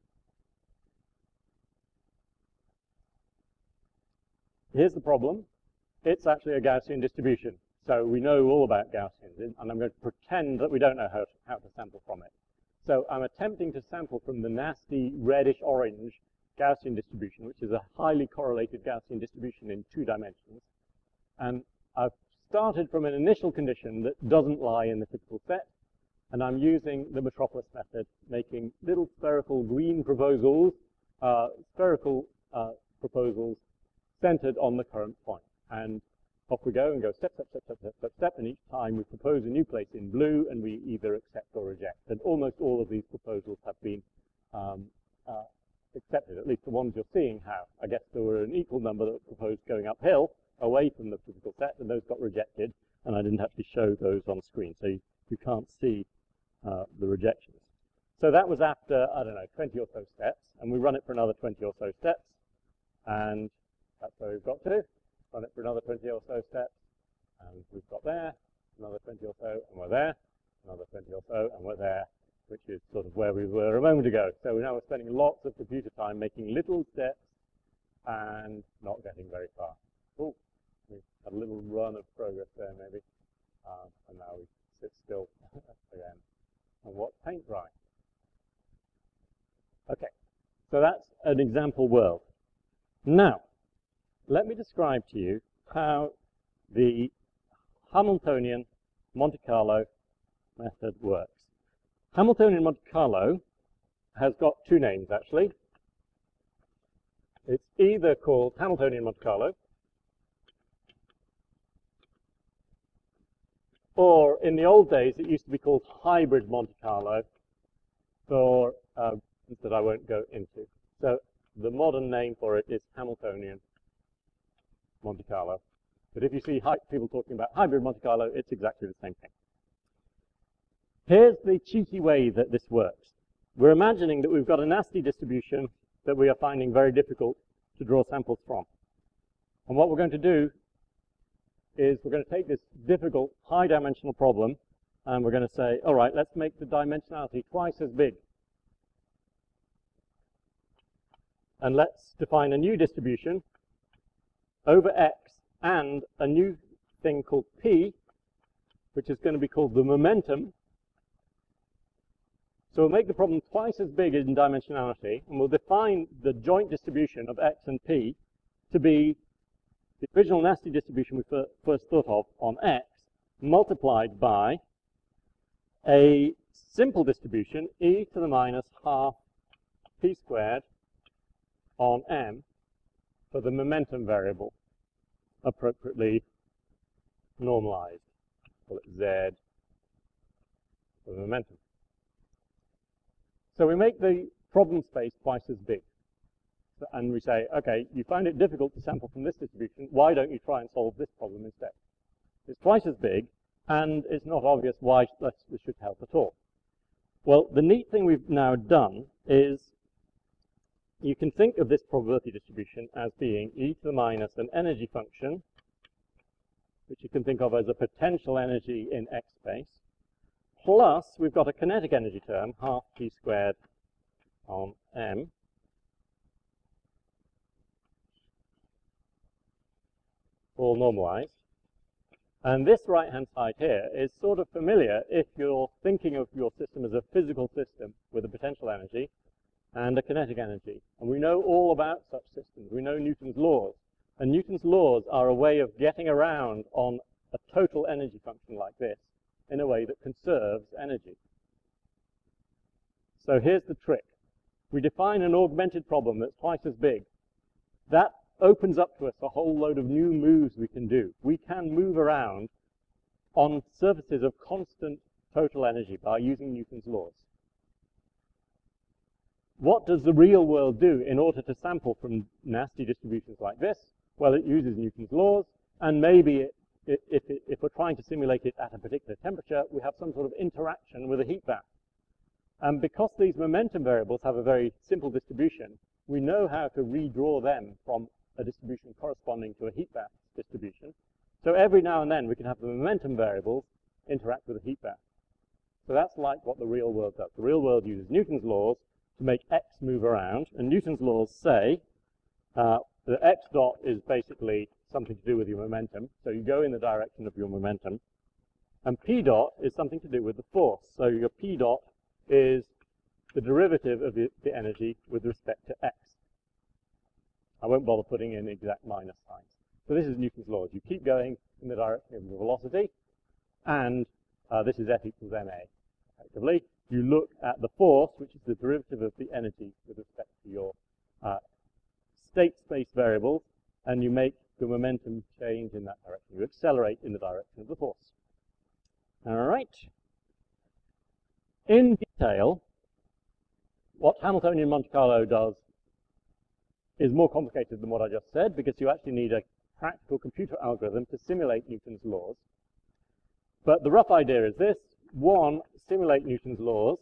Here's the problem. It's actually a Gaussian distribution. So we know all about Gaussians, and I'm going to pretend that we don't know how to, how to sample from it. So I'm attempting to sample from the nasty reddish-orange Gaussian distribution, which is a highly correlated Gaussian distribution in two dimensions. And I've started from an initial condition that doesn't lie in the typical set, and I'm using the metropolis method, making little spherical green proposals, uh, spherical uh, proposals centered on the current point. And off we go and go step, step, step, step, step, step, step, and each time we propose a new place in blue, and we either accept or reject. And almost all of these proposals have been um, uh, accepted, at least the ones you're seeing have. I guess there were an equal number that were proposed going uphill, away from the typical set, and those got rejected, and I didn't actually show those on screen, so you, you can't see uh, the rejections. So that was after, I don't know, twenty or so steps, and we run it for another twenty or so steps, and that's where we've got to. Run it for another twenty or so steps, and we've got there, another twenty or so, and we're there, another twenty or so, and we're there, which is sort of where we were a moment ago. So now we're spending lots of computer time making little steps and not getting very far. Oh, we've had a little run of progress there maybe, um, and now we sit still again. and what's paint dry. Okay, so that's an example world. Now, let me describe to you how the Hamiltonian Monte Carlo method works. Hamiltonian Monte Carlo has got two names, actually. It's either called Hamiltonian Monte Carlo, or in the old days, it used to be called Hybrid Monte Carlo, for uh, that I won't go into. So the modern name for it is Hamiltonian Monte Carlo. But if you see people talking about Hybrid Monte Carlo, it's exactly the same thing. Here's the cheeky way that this works. We're imagining that we've got a nasty distribution that we are finding very difficult to draw samples from. And what we're going to do is we're going to take this difficult high-dimensional problem and we're going to say, all right, let's make the dimensionality twice as big. And let's define a new distribution over X and a new thing called P, which is going to be called the momentum. So we'll make the problem twice as big in dimensionality, and we'll define the joint distribution of X and P to be the original nasty distribution we first thought of on X multiplied by a simple distribution, e to the minus half p squared on m for the momentum variable, appropriately normalized. Call it Z for the momentum. So we make the problem space twice as big. So, and we say, okay, you find it difficult to sample from this distribution, why don't you try and solve this problem instead? It's twice as big, and it's not obvious why this should help at all. Well, the neat thing we've now done is you can think of this probability distribution as being e to the minus an energy function, which you can think of as a potential energy in X space, plus we've got a kinetic energy term, half p squared on m, all normalized. And this right-hand side here is sort of familiar if you're thinking of your system as a physical system with a potential energy and a kinetic energy. And we know all about such systems. We know Newton's laws. And Newton's laws are a way of getting around on a total energy function like this in a way that conserves energy. So here's the trick. We define an augmented problem that's twice as big. That opens up to us a whole load of new moves we can do. We can move around on surfaces of constant total energy by using Newton's laws. What does the real world do in order to sample from nasty distributions like this? Well, it uses Newton's laws, and maybe it, it, if, it, if we're trying to simulate it at a particular temperature, we have some sort of interaction with a heat bath. And because these momentum variables have a very simple distribution, we know how to redraw them from a distribution corresponding to a heat bath distribution. So every now and then we can have the momentum variables interact with a heat bath. So that's like what the real world does. The real world uses Newton's laws to make X move around, and Newton's laws say uh, that X dot is basically something to do with your momentum, so you go in the direction of your momentum, and P dot is something to do with the force. So your P dot is the derivative of the, the energy with respect to X. I won't bother putting in exact minus signs. So this is Newton's laws. You keep going in the direction of the velocity, and uh, this is F equals ma, effectively. You look at the force, which is the derivative of the energy with respect to your uh, state space variables, and you make the momentum change in that direction. You accelerate in the direction of the force. All right. In detail, what Hamiltonian Monte Carlo does is more complicated than what I just said, because you actually need a practical computer algorithm to simulate Newton's laws. But the rough idea is this. One, simulate Newton's laws.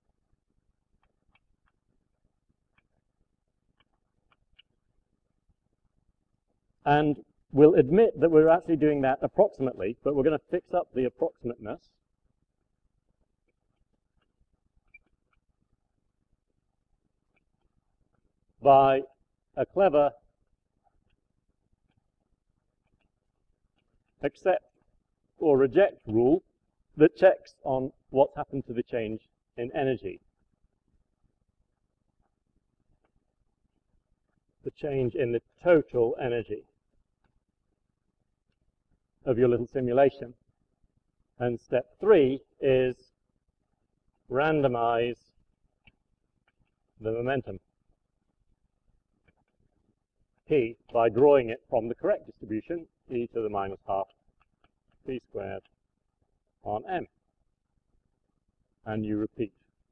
And we'll admit that we're actually doing that approximately, but we're going to fix up the approximateness. By a clever accept or reject rule that checks on what's happened to the change in energy. The change in the total energy of your little simulation. And step three is randomize the momentum P by drawing it from the correct distribution, e to the minus half p squared on m. And you repeat.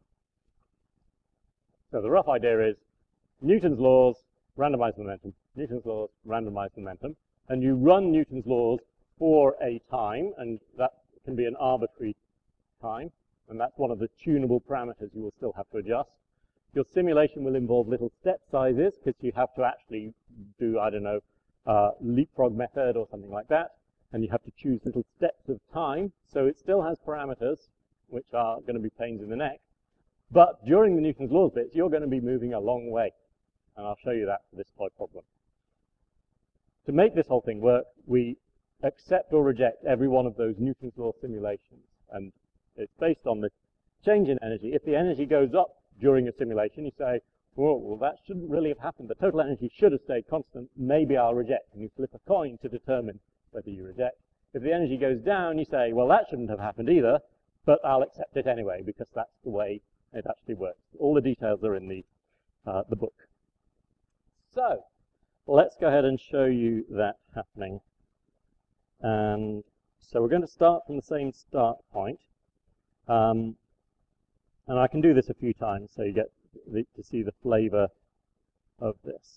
So the rough idea is Newton's laws, randomize momentum, Newton's laws, randomize momentum, and you run Newton's laws for a time, and that can be an arbitrary time, and that's one of the tunable parameters you will still have to adjust. Your simulation will involve little step sizes, because you have to actually do, I don't know, uh, leapfrog method or something like that, and you have to choose little steps of time, so it still has parameters, which are going to be pains in the neck, but during the Newton's laws bits, you're going to be moving a long way, and I'll show you that for this toy problem. To make this whole thing work, we accept or reject every one of those Newton's law simulations, and it's based on the change in energy. If the energy goes up during a simulation, you say, oh, well, that shouldn't really have happened. The total energy should have stayed constant. Maybe I'll reject. And you flip a coin to determine whether you reject. If the energy goes down, you say, well, that shouldn't have happened either, but I'll accept it anyway, because that's the way it actually works. All the details are in the, uh, the book. So let's go ahead and show you that happening. And so we're going to start from the same start point. Um, and I can do this a few times so you get the, to see the flavor of this.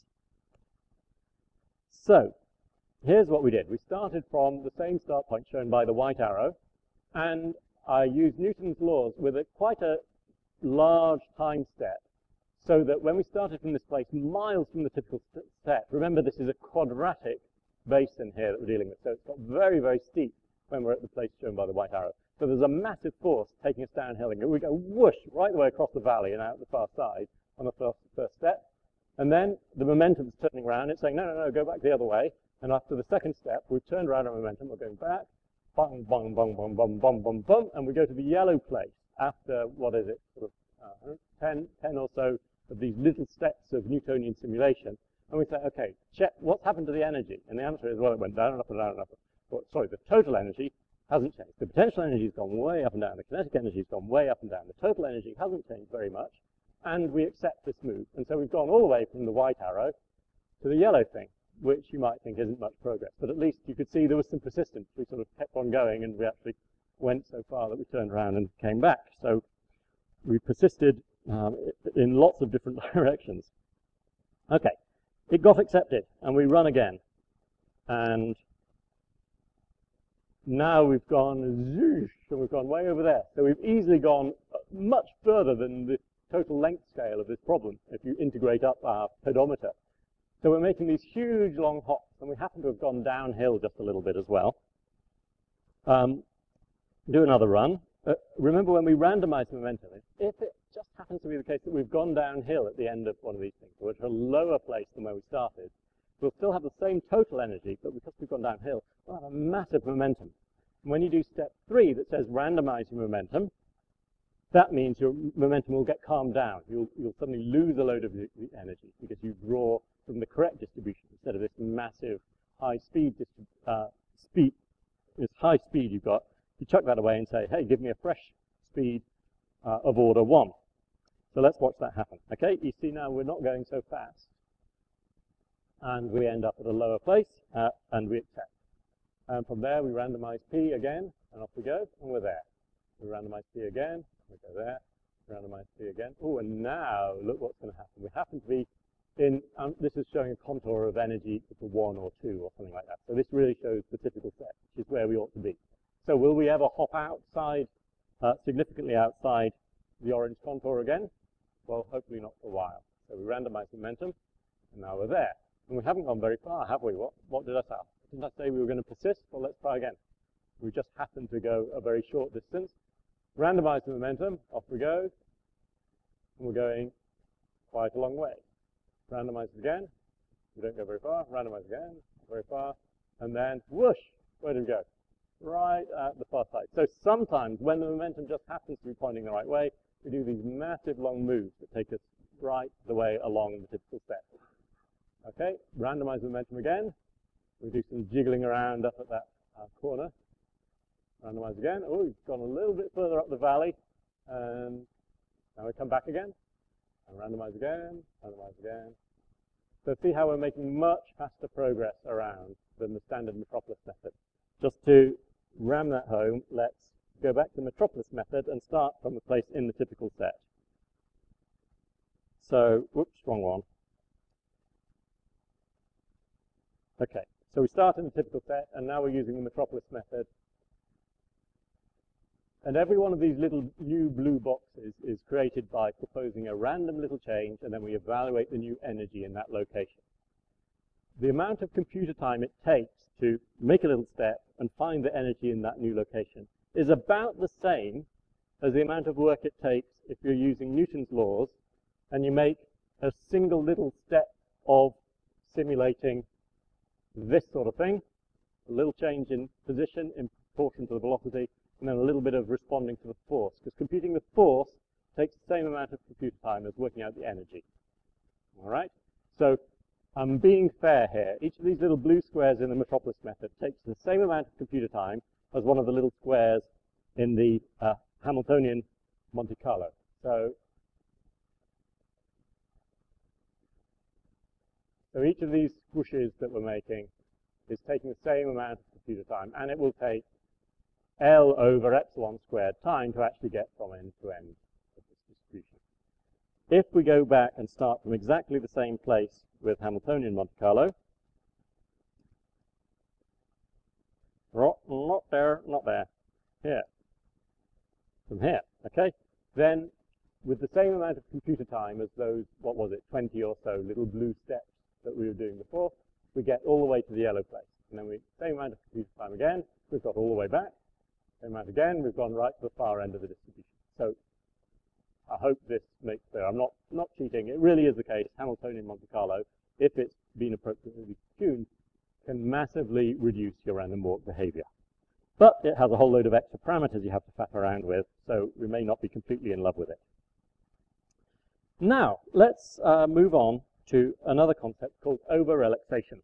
So here's what we did. We started from the same start point shown by the white arrow, and I used Newton's laws with a, quite a large time step, so that when we started from this place, miles from the typical step, remember this is a quadratic basin here that we're dealing with, so it's got very, very steep when we're at the place shown by the white arrow. So there's a massive force taking us downhill, and we go whoosh right the way across the valley and out the far side on the first, first step. And then the momentum's turning around. It's saying, no, no, no, go back the other way. And after the second step, we've turned around our momentum. We're going back, bang, bang, bang, bang, bang, bang, bang, bang, and we go to the yellow place after, what is it, sort of uh, ten, ten or so of these little steps of Newtonian simulation. And we say, okay, check what's happened to the energy. And the answer is, well, it went down and up and down and up. Well, sorry, the total energy hasn't changed. The potential energy has gone way up and down. The kinetic energy has gone way up and down. The total energy hasn't changed very much. And we accept this move. And so we've gone all the way from the white arrow to the yellow thing, which you might think isn't much progress. But at least you could see there was some persistence. We sort of kept on going, and we actually went so far that we turned around and came back. So we persisted um, in lots of different directions. Okay, it got accepted, and we run again. And now we've gone zoosh, and we've gone way over there. So we've easily gone much further than the total length scale of this problem if you integrate up our pedometer. So we're making these huge long hops, and we happen to have gone downhill just a little bit as well. Um, do another run. Uh, remember when we randomize momentum, if it just happens to be the case that we've gone downhill at the end of one of these things, or at a lower place than where we started, we'll still have the same total energy, but because we've gone downhill, we'll have a massive momentum. And when you do step three that says randomize your momentum, that means your momentum will get calmed down. You'll, you'll suddenly lose a load of the, the energy because you draw from the correct distribution instead of this massive high speed, uh, speed, this high speed you've got. You chuck that away and say, hey, give me a fresh speed uh, of order one. So let's watch that happen. Okay, you see now we're not going so fast. And we end up at a lower place, uh, and we accept. And from there, we randomize P again, and off we go, and we're there. We randomize P again, we go there, randomize P again. Oh, and now, look what's going to happen. We happen to be in, um, this is showing a contour of energy equal to one or two or something like that. So this really shows the typical set, which is where we ought to be. So will we ever hop outside, uh, significantly outside the orange contour again? Well, hopefully not for a while. So we randomize momentum, and now we're there. And we haven't gone very far, have we? What, what did I say? Didn't I say we were going to persist? Well, let's try again. We just happened to go a very short distance. Randomize the momentum, off we go. And we're going quite a long way. Randomize it again. We don't go very far. Randomize again, very far. And then, whoosh, where did we go? Right at the far side. So sometimes when the momentum just happens to be pointing the right way, we do these massive long moves that take us right the way along the typical set. Okay, randomize momentum again. We do some jiggling around up at that uh, corner. Randomize again. Oh, we've gone a little bit further up the valley. And now we come back again. And randomize again, randomize again. So see how we're making much faster progress around than the standard Metropolis method. Just to ram that home, let's go back to the Metropolis method and start from the place in the typical set. So, whoops, wrong one. Okay, so we start in the typical set, and now we're using the Metropolis method. And every one of these little new blue boxes is created by proposing a random little change, and then we evaluate the new energy in that location. The amount of computer time it takes to make a little step and find the energy in that new location is about the same as the amount of work it takes if you're using Newton's laws and you make a single little step of simulating this sort of thing, a little change in position in proportion to the velocity, and then a little bit of responding to the force, because computing the force takes the same amount of computer time as working out the energy. All right? So I'm being fair here. Each of these little blue squares in the Metropolis method takes the same amount of computer time as one of the little squares in the uh, Hamiltonian Monte Carlo. So, so each of these squishes that we're making is taking the same amount of computer time, and it will take L over epsilon squared time to actually get from end to end of this distribution. If we go back and start from exactly the same place with Hamiltonian Monte Carlo, not there, not there, here, from here, okay, then with the same amount of computer time as those, what was it, twenty or so little blue steps that we were doing before, we get all the way to the yellow place. And then we, same amount of computer time again, we've got all the way back. Same amount again, we've gone right to the far end of the distribution. So I hope this makes clear. I'm not, not cheating. It really is the case. Hamiltonian Monte Carlo, if it's been appropriately tuned, can massively reduce your random walk behavior. But it has a whole load of extra parameters you have to faff around with, so we may not be completely in love with it. Now, let's uh, move on to another concept called over-relaxation.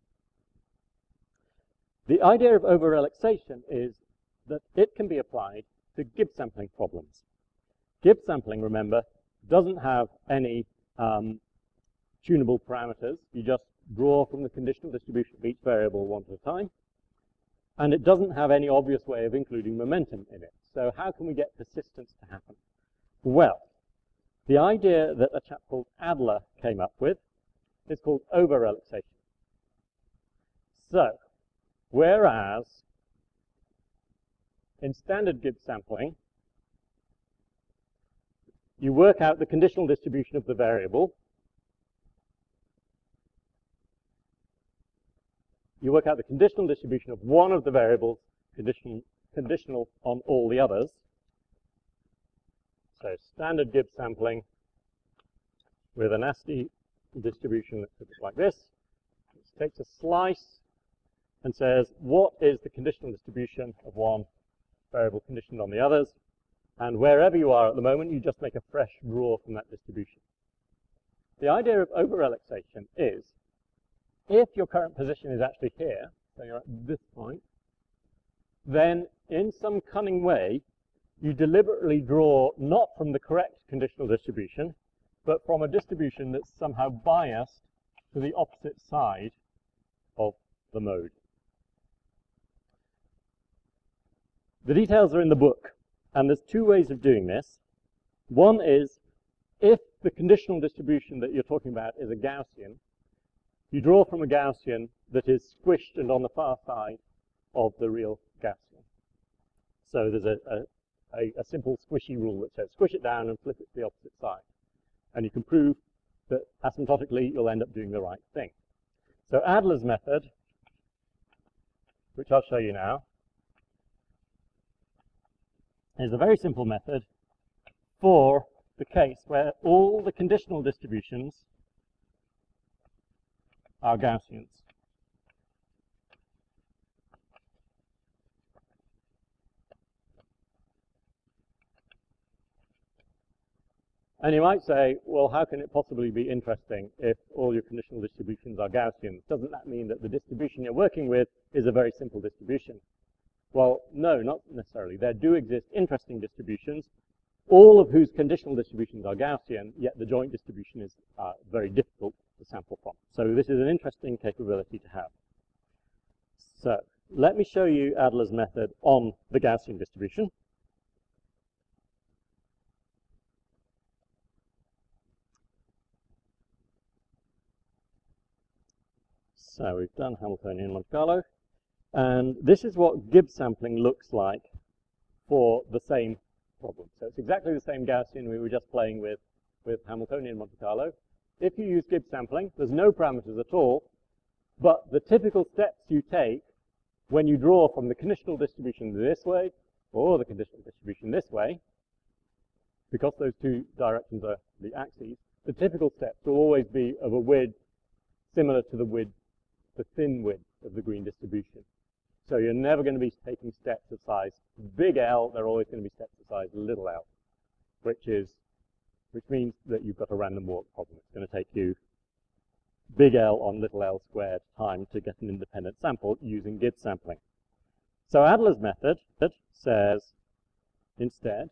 The idea of over-relaxation is that it can be applied to Gibbs sampling problems. Gibbs sampling, remember, doesn't have any um, tunable parameters. You just draw from the conditional distribution of each variable one at a time. And it doesn't have any obvious way of including momentum in it. So how can we get persistence to happen? Well, the idea that a chap called Adler came up with is called over-relaxation. So, whereas in standard Gibbs sampling, you work out the conditional distribution of the variable. You work out the conditional distribution of one of the variables, condition, conditional on all the others. So standard Gibbs sampling with a nasty distribution that looks like this. It takes a slice and says, what is the conditional distribution of one variable conditioned on the others? And wherever you are at the moment, you just make a fresh draw from that distribution. The idea of over-relaxation is, if your current position is actually here, so you're at this point, then in some cunning way, you deliberately draw not from the correct conditional distribution, but from a distribution that's somehow biased to the opposite side of the mode. The details are in the book, and there's two ways of doing this. One is, if the conditional distribution that you're talking about is a Gaussian, you draw from a Gaussian that is squished and on the far side of the real Gaussian. So there's a, a, a, a simple squishy rule that says squish it down and flip it to the opposite side. And you can prove that asymptotically you'll end up doing the right thing. So Adler's method, which I'll show you now, is a very simple method for the case where all the conditional distributions are Gaussians. And you might say, well, how can it possibly be interesting if all your conditional distributions are Gaussian? Doesn't that mean that the distribution you're working with is a very simple distribution? Well, no, not necessarily. There do exist interesting distributions, all of whose conditional distributions are Gaussian, yet the joint distribution is uh, very difficult to sample from. So this is an interesting capability to have. So let me show you Adler's method on the Gaussian distribution. So we've done Hamiltonian Monte Carlo, and this is what Gibbs sampling looks like for the same problem. So it's exactly the same Gaussian we were just playing with with Hamiltonian Monte Carlo. If you use Gibbs sampling, there's no parameters at all, but the typical steps you take when you draw from the conditional distribution this way or the conditional distribution this way, because those two directions are the axes, the typical steps will always be of a width similar to the width the thin width of the green distribution. So you're never going to be taking steps of size big L, they're always going to be steps of size little l, which is, which means that you've got a random walk problem. It's going to take you big L on little l squared time to get an independent sample using Gibbs sampling. So Adler's method says instead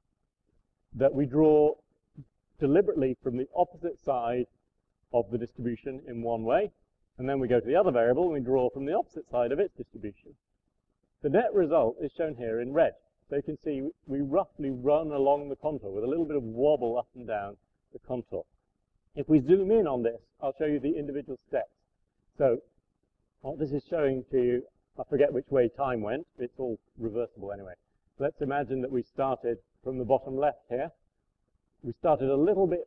that we draw deliberately from the opposite side of the distribution in one way, and then we go to the other variable and we draw from the opposite side of its distribution. The net result is shown here in red. So you can see we roughly run along the contour with a little bit of wobble up and down the contour. If we zoom in on this, I'll show you the individual steps. So what this is showing to you, I forget which way time went, it's all reversible anyway. Let's imagine that we started from the bottom left here. We started a little bit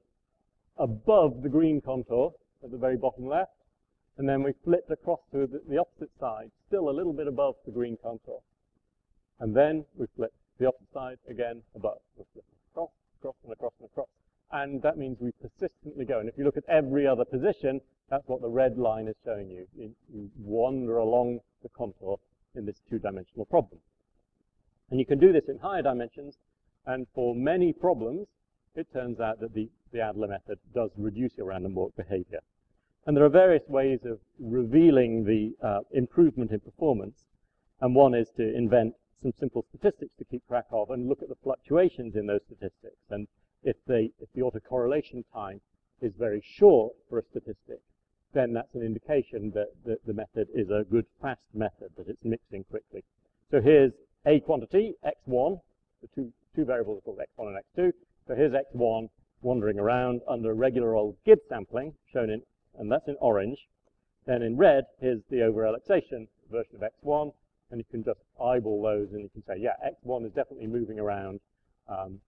above the green contour at the very bottom left, and then we flipped across to the, the opposite side, still a little bit above the green contour. And then we flipped the opposite side again above. We flip across, across, and across, and across. And that means we persistently go. And if you look at every other position, that's what the red line is showing you. You, you wander along the contour in this two-dimensional problem. And you can do this in higher dimensions, and for many problems, it turns out that the, the Adler method does reduce your random walk behavior. And there are various ways of revealing the uh, improvement in performance. And one is to invent some simple statistics to keep track of and look at the fluctuations in those statistics. And if, they, if the autocorrelation time is very short for a statistic, then that's an indication that the, the method is a good fast method, that it's mixing quickly. So here's a quantity, x one, the two, two variables are called x one and x two. So here's x one wandering around under regular old Gibbs sampling, shown in, and that's in orange. Then in red, here's the over-relaxation version of x one, and you can just eyeball those and you can say, yeah, x one is definitely moving around um,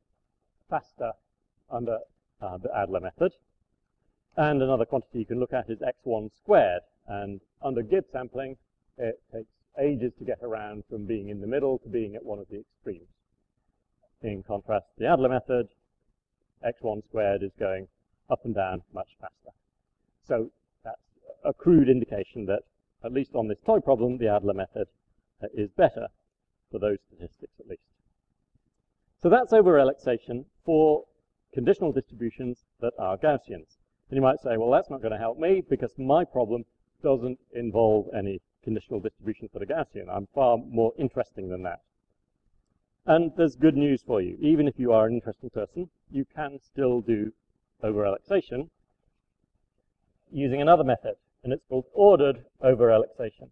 faster under uh, the Adler method. And another quantity you can look at is x one squared, and under Gibbs sampling, it takes ages to get around from being in the middle to being at one of the extremes. In contrast to the Adler method, x one squared is going up and down much faster. So that's a crude indication that, at least on this toy problem, the Adler method uh, is better for those statistics at least. So that's over-relaxation for conditional distributions that are Gaussians. And you might say, well, that's not going to help me because my problem doesn't involve any conditional distributions that are Gaussian. I'm far more interesting than that. And there's good news for you. Even if you are an interesting person, you can still do over-relaxation using another method, and it's called ordered over-relaxation.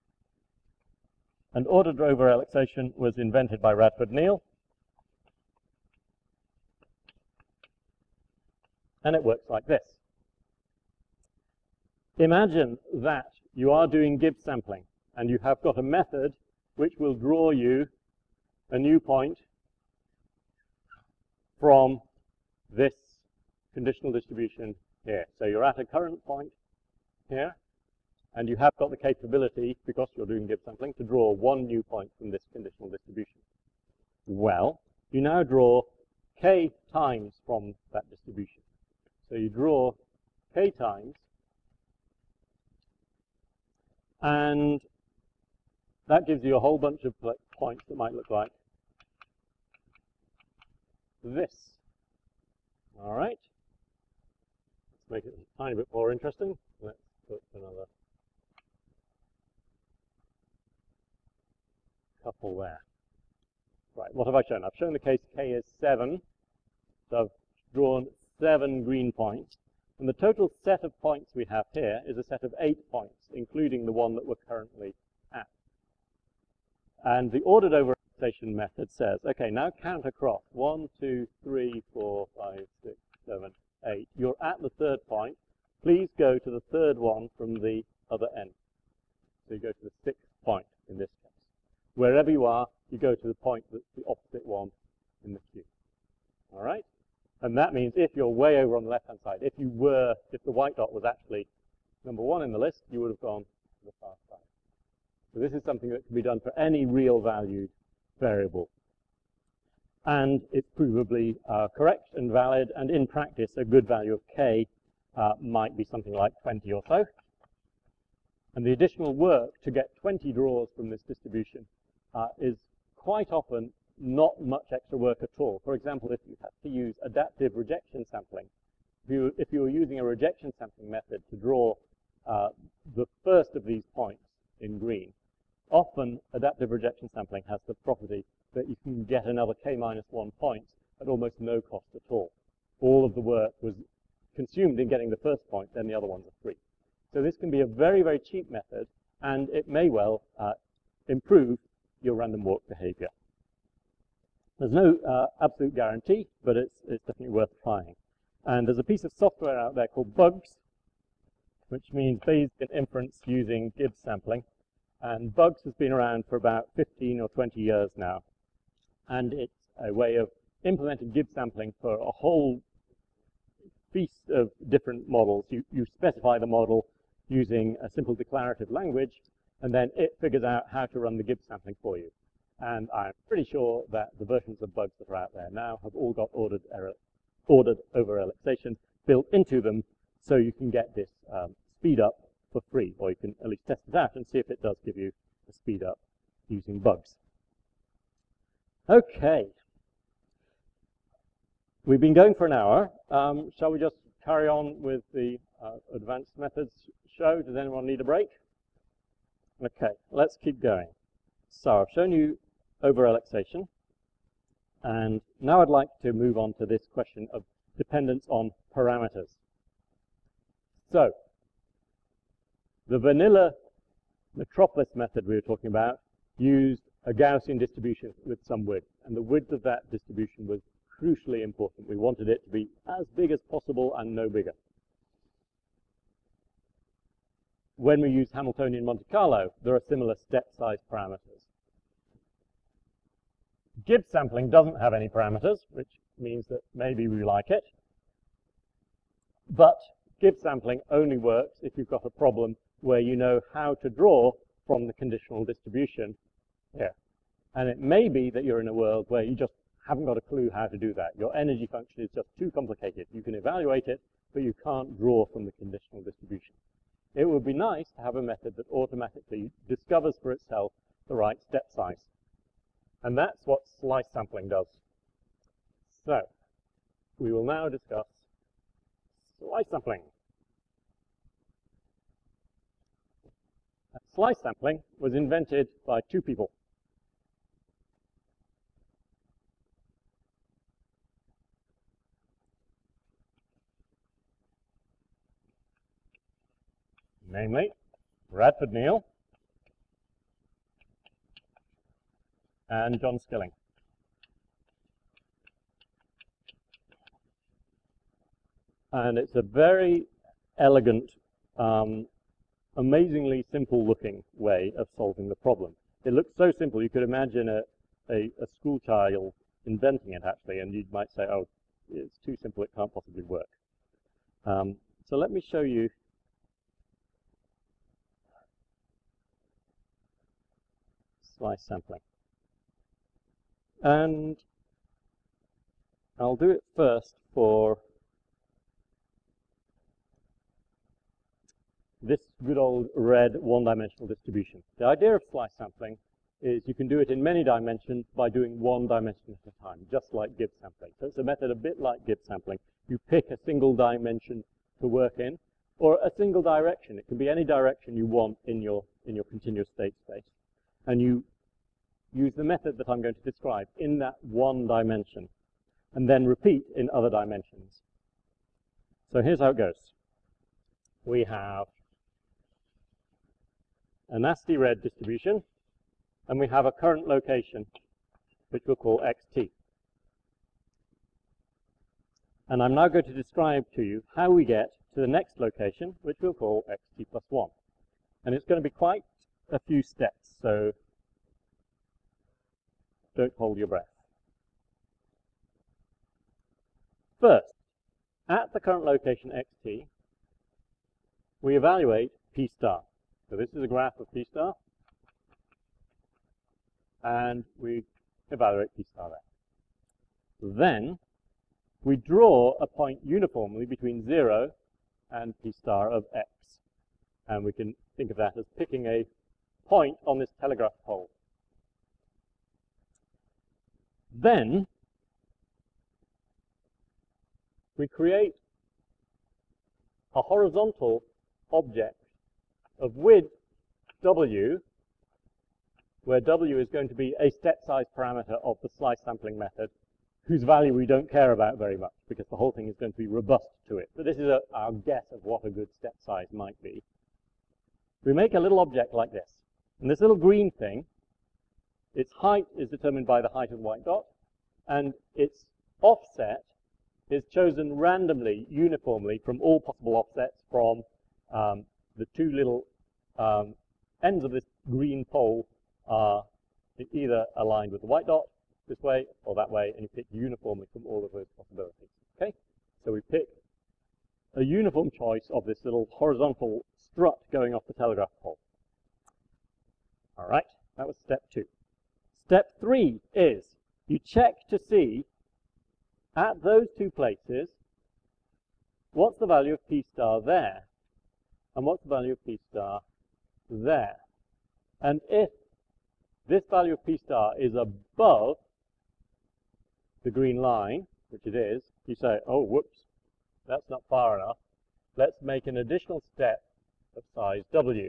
And ordered over-relaxation was invented by Radford Neal, and it works like this. Imagine that you are doing Gibbs sampling, and you have got a method which will draw you a new point from this conditional distribution here. So you're at a current point here, and you have got the capability, because you're doing Gibbs sampling, to draw one new point from this conditional distribution. Well, you now draw k times from that distribution. So you draw k times, and that gives you a whole bunch of points that might look like this. All right. Let's make it a tiny bit more interesting. Let's put another couple there. Right, what have I shown? I've shown the case k is seven. So I've drawn seven green points. And the total set of points we have here is a set of eight points, including the one that we're currently at. And the ordered overexcitation method says, okay, now count across. One, two, three, four, five, six, seven, eight. You're at the third point. Please go to the third one from the other end. So you go to the sixth point in this case. Wherever you are, you go to the point that's the opposite one in the queue. All right? And that means if you're way over on the left-hand side, if you were, if the white dot was actually number one in the list, you would have gone to the far side. So this is something that can be done for any real valued variable. And it's provably uh, correct and valid, and in practice, a good value of k uh, might be something like twenty or so. And the additional work to get twenty draws from this distribution uh, is quite often not much extra work at all. For example, if you have to use adaptive rejection sampling, if you, if you were using a rejection sampling method to draw uh, the first of these points in green, often adaptive rejection sampling has the property that you can get another k minus one points at almost no cost at all. All of the work was consumed in getting the first point, then the other ones are free. So this can be a very, very cheap method, and it may well uh, improve your random walk behavior. There's no uh, absolute guarantee, but it's, it's definitely worth trying. And there's a piece of software out there called Bugs, which means Bayesian inference using Gibbs sampling. And Bugs has been around for about fifteen or twenty years now. And it's a way of implementing Gibbs sampling for a whole feast of different models. You, you specify the model using a simple declarative language, and then it figures out how to run the Gibbs sampling for you. And I'm pretty sure that the versions of Bugs that are out there now have all got ordered, error, ordered over-relaxation built into them, so you can get this um, speed up for free, or you can at least test it out and see if it does give you a speed up using Bugs. Okay. We've been going for an hour. Um, shall we just carry on with the uh, advanced methods show? Does anyone need a break? Okay, let's keep going. So I've shown you over-relaxation, and now I'd like to move on to this question of dependence on parameters. So the vanilla metropolis method we were talking about used a Gaussian distribution with some width, and the width of that distribution was crucially important. We wanted it to be as big as possible and no bigger. When we use Hamiltonian Monte Carlo, there are similar step size parameters. Gibbs sampling doesn't have any parameters, which means that maybe we like it. But Gibbs sampling only works if you've got a problem where you know how to draw from the conditional distribution here. And it may be that you're in a world where you just haven't got a clue how to do that. Your energy function is just too complicated. You can evaluate it, but you can't draw from the conditional distribution. It would be nice to have a method that automatically discovers for itself the right step size. And that's what slice sampling does. So we will now discuss slice sampling. Slice sampling was invented by two people. Namely, Radford Neal and John Skilling. And it's a very elegant, um, amazingly simple looking way of solving the problem. It looks so simple, you could imagine a, a, a school child inventing it actually, and you might say, oh, it's too simple, it can't possibly work. Um, so let me show you slice sampling. And I'll do it first for this good old red one-dimensional distribution. The idea of slice sampling is you can do it in many dimensions by doing one dimension at a time, just like Gibbs sampling. So it's a method a bit like Gibbs sampling. You pick a single dimension to work in, or a single direction. It can be any direction you want in your, in your continuous state space. And you use the method that I'm going to describe in that one dimension, and then repeat in other dimensions. So here's how it goes. We have a nasty red distribution, and we have a current location, which we'll call xt. And I'm now going to describe to you how we get to the next location, which we'll call xt plus one. And it's going to be quite a few steps, so don't hold your breath. First, at the current location xt, we evaluate p star. So this is a graph of p star, and we evaluate p star there. Then we draw a point uniformly between zero and p star of x. And we can think of that as picking a point on this telegraph pole. Then we create a horizontal object of width w, where w is going to be a step size parameter of the slice sampling method, whose value we don't care about very much because the whole thing is going to be robust to it. But this is a, our guess of what a good step size might be. We make a little object like this. And this little green thing, its height is determined by the height of the white dot, and its offset is chosen randomly, uniformly, from all possible offsets from um, the two little um, ends of this green pole are either aligned with the white dot this way or that way, and you pick uniformly from all of those possibilities. Okay? So we pick a uniform choice of this little horizontal strut going off the telegraph pole. All right, that was step two. Step three is you check to see at those two places what's the value of p star there, and what's the value of p star there. And if this value of p star is above the green line, which it is, you say, oh, whoops, that's not far enough. Let's make an additional step of size w.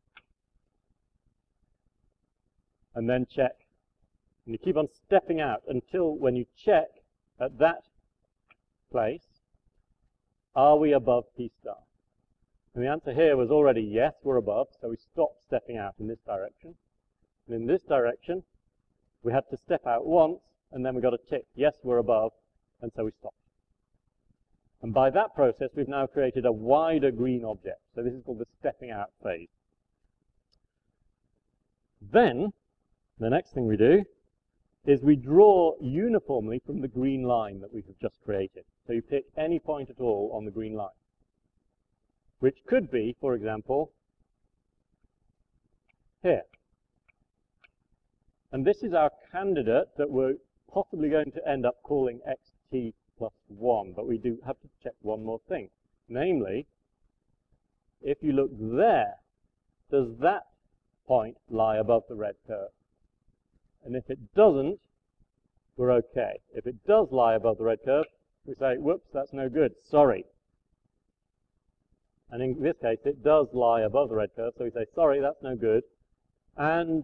And then check. And you keep on stepping out until when you check at that place, are we above p star? And the answer here was already yes, we're above, so we stopped stepping out in this direction. And in this direction, we had to step out once, and then we got a tick, yes, we're above, and so we stopped. And by that process, we've now created a wider green object. So this is called the stepping out phase. Then, the next thing we do is we draw uniformly from the green line that we have just created. So you pick any point at all on the green line, which could be, for example, here. And this is our candidate that we're possibly going to end up calling xt plus one, but we do have to check one more thing. Namely, if you look there, does that point lie above the red curve? And if it doesn't, we're okay. If it does lie above the red curve, we say, whoops, that's no good, sorry. And in this case, it does lie above the red curve, so we say, sorry, that's no good. And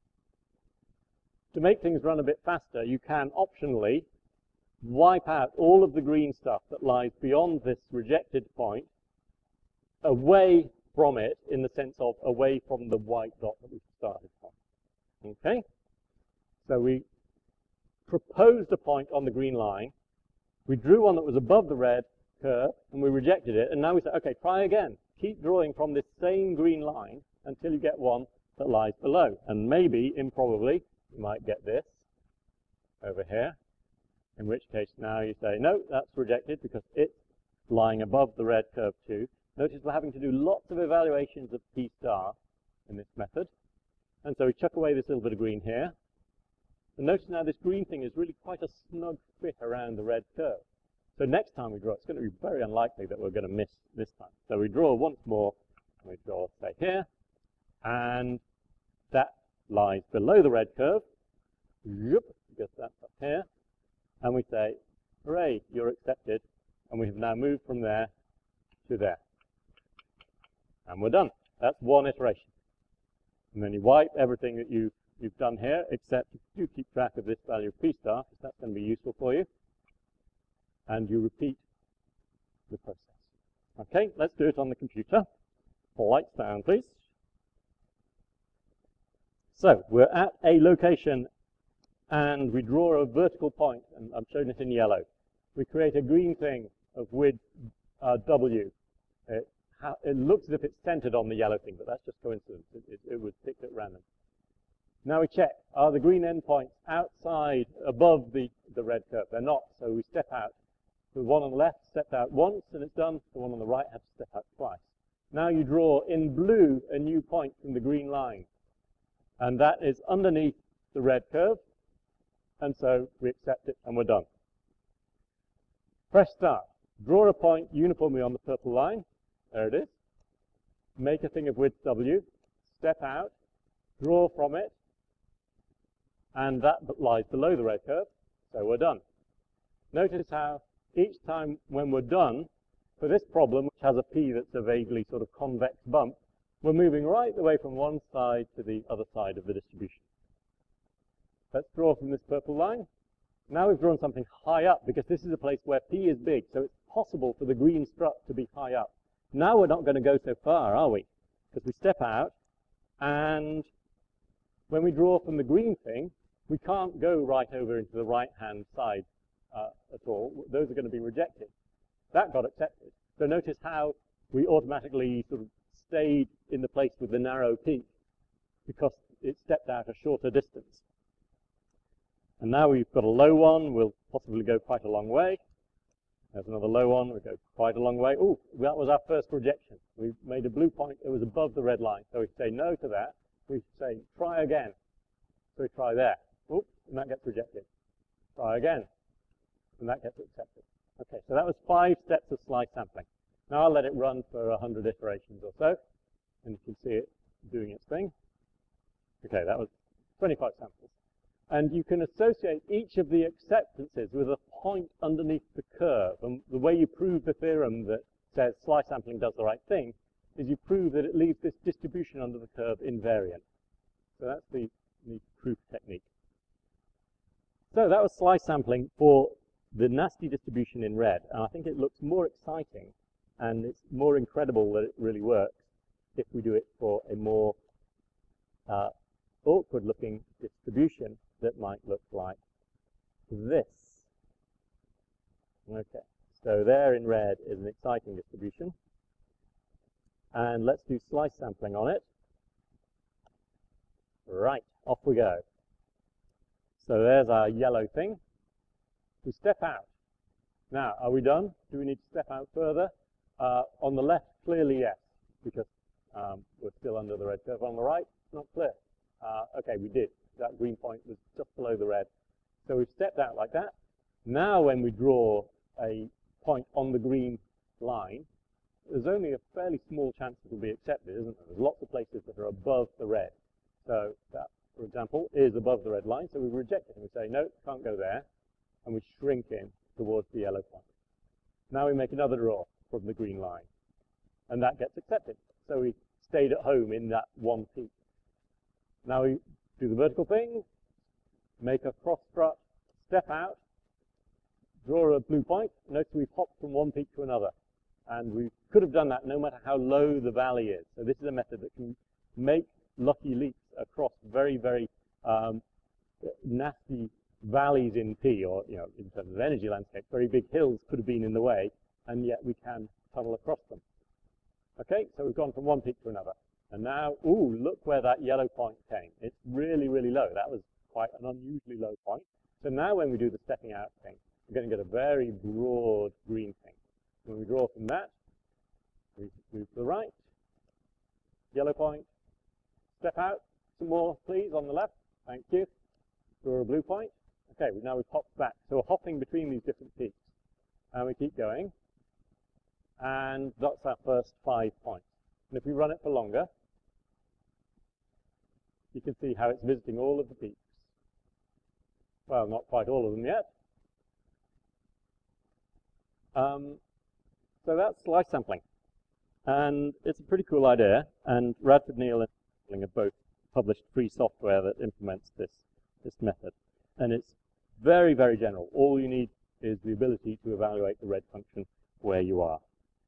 to make things run a bit faster, you can optionally wipe out all of the green stuff that lies beyond this rejected point, away from it, in the sense of away from the white dot that we started from. Okay? So we proposed a point on the green line, we drew one that was above the red curve, and we rejected it, and now we say, okay, try again. Keep drawing from this same green line until you get one that lies below. And maybe, improbably, you might get this over here, in which case now you say, no, that's rejected because it's lying above the red curve too. Notice we're having to do lots of evaluations of p star in this method. And so we chuck away this little bit of green here. And notice now this green thing is really quite a snug fit around the red curve. So next time we draw, it's going to be very unlikely that we're going to miss this time. So we draw once more, and we draw, say, here, and that lies below the red curve, because that's up here, and we say, hooray, you're accepted, and we have now moved from there to there. And we're done. That's one iteration. And then you wipe everything that you, you've done here, except you do keep track of this value of p star, because that's going to be useful for you. And you repeat the process. Okay, let's do it on the computer. Lights down, please. So we're at a location, and we draw a vertical point, and I'm showing it in yellow. We create a green thing of width uh, W. It, it looks as if it's centered on the yellow thing, but that's just coincidence. It, it, it was picked at random. Now we check, are the green endpoints outside, above the, the red curve? They're not, so we step out. The one on the left stepped out once, and it's done. The one on the right had to step out twice. Now you draw in blue a new point from the green line, and that is underneath the red curve, and so we accept it, and we're done. Press start. Draw a point uniformly on the purple line. There it is. Make a thing of width W. Step out. Draw from it. And that lies below the red curve. So we're done. Notice how each time when we're done, for this problem, which has a P that's a vaguely sort of convex bump, we're moving right the way from one side to the other side of the distribution. Let's draw from this purple line. Now we've drawn something high up, because this is a place where P is big, so it's possible for the green strut to be high up. Now we're not going to go so far, are we? Because we step out, and when we draw from the green thing, we can't go right over into the right-hand side uh, at all. Those are going to be rejected. That got accepted. So notice how we automatically sort of stayed in the place with the narrow peak, because it stepped out a shorter distance. And now we've got a low one. We'll possibly go quite a long way. There's another low one. We'll go quite a long way. Oh, that was our first rejection. We made a blue point. It was above the red line. So we say no to that. We say try again. So we try there. Oops, and that gets rejected. Try again. And that gets accepted. Okay, so that was five steps of slice sampling. Now I'll let it run for one hundred iterations or so. And you can see it doing its thing. Okay, that was twenty-five samples. And you can associate each of the acceptances with a point underneath the curve. And the way you prove the theorem that says slice sampling does the right thing is you prove that it leaves this distribution under the curve invariant. So that's the, the proof technique. So that was slice sampling for the nasty distribution in red. And I think it looks more exciting, and it's more incredible that it really works if we do it for a more uh, awkward-looking distribution that might look like this. Okay, so there in red is an exciting distribution. And let's do slice sampling on it. Right, off we go. So there's our yellow thing. We step out. Now, are we done? Do we need to step out further? Uh, on the left, clearly yes, because um, we're still under the red curve. On the right, not clear. Uh, okay, we did. That green point was just below the red. So we've stepped out like that. Now when we draw a point on the green line, there's only a fairly small chance it will be accepted, isn't there? There's lots of places that are above the red. So that, for example, is above the red line. So we reject it and we say, no, can't go there. And we shrink in towards the yellow point. Now we make another draw from the green line. And that gets accepted. So we stayed at home in that one peak. Now we do the vertical thing, make a cross strut, step out, draw a blue point. Notice we've hopped from one peak to another. And we could have done that no matter how low the valley is. So this is a method that can make lucky leaps across very, very um, nasty valleys in P, or you know, in terms of energy landscape, very big hills could have been in the way, and yet we can tunnel across them. Okay, so we've gone from one peak to another. And now, ooh, look where that yellow point came. It's really, really low. That was quite an unusually low point. So now when we do the stepping out thing, we're going to get a very broad green thing. When we draw from that, we move to the right, yellow point, step out, some more please on the left, thank you, draw a blue point. Okay, now we've hopped back. So we're hopping between these different peaks. And we keep going, and that's our first five points. And if we run it for longer, you can see how it's visiting all of the peaks. Well, not quite all of them yet. Um, so that's slice sampling. And it's a pretty cool idea, and Radford Neal and Sampling have both published free software that implements this, this method. And it's very, very general. All you need is the ability to evaluate the red function where you are.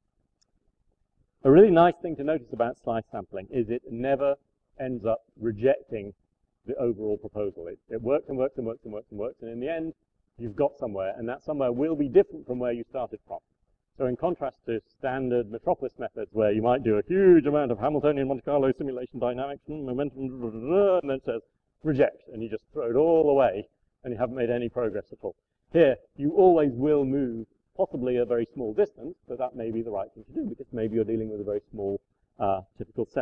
A really nice thing to notice about slice sampling is it never ends up rejecting the overall proposal. It, it works and works and works and works and works, and in the end, you've got somewhere, and that somewhere will be different from where you started from. So in contrast to standard metropolis methods where you might do a huge amount of Hamiltonian Monte Carlo simulation dynamics, momentum, and then it says reject, and you just throw it all away, and you haven't made any progress at all. Here, you always will move possibly a very small distance, but that may be the right thing to do, because maybe you're dealing with a very small uh, typical set.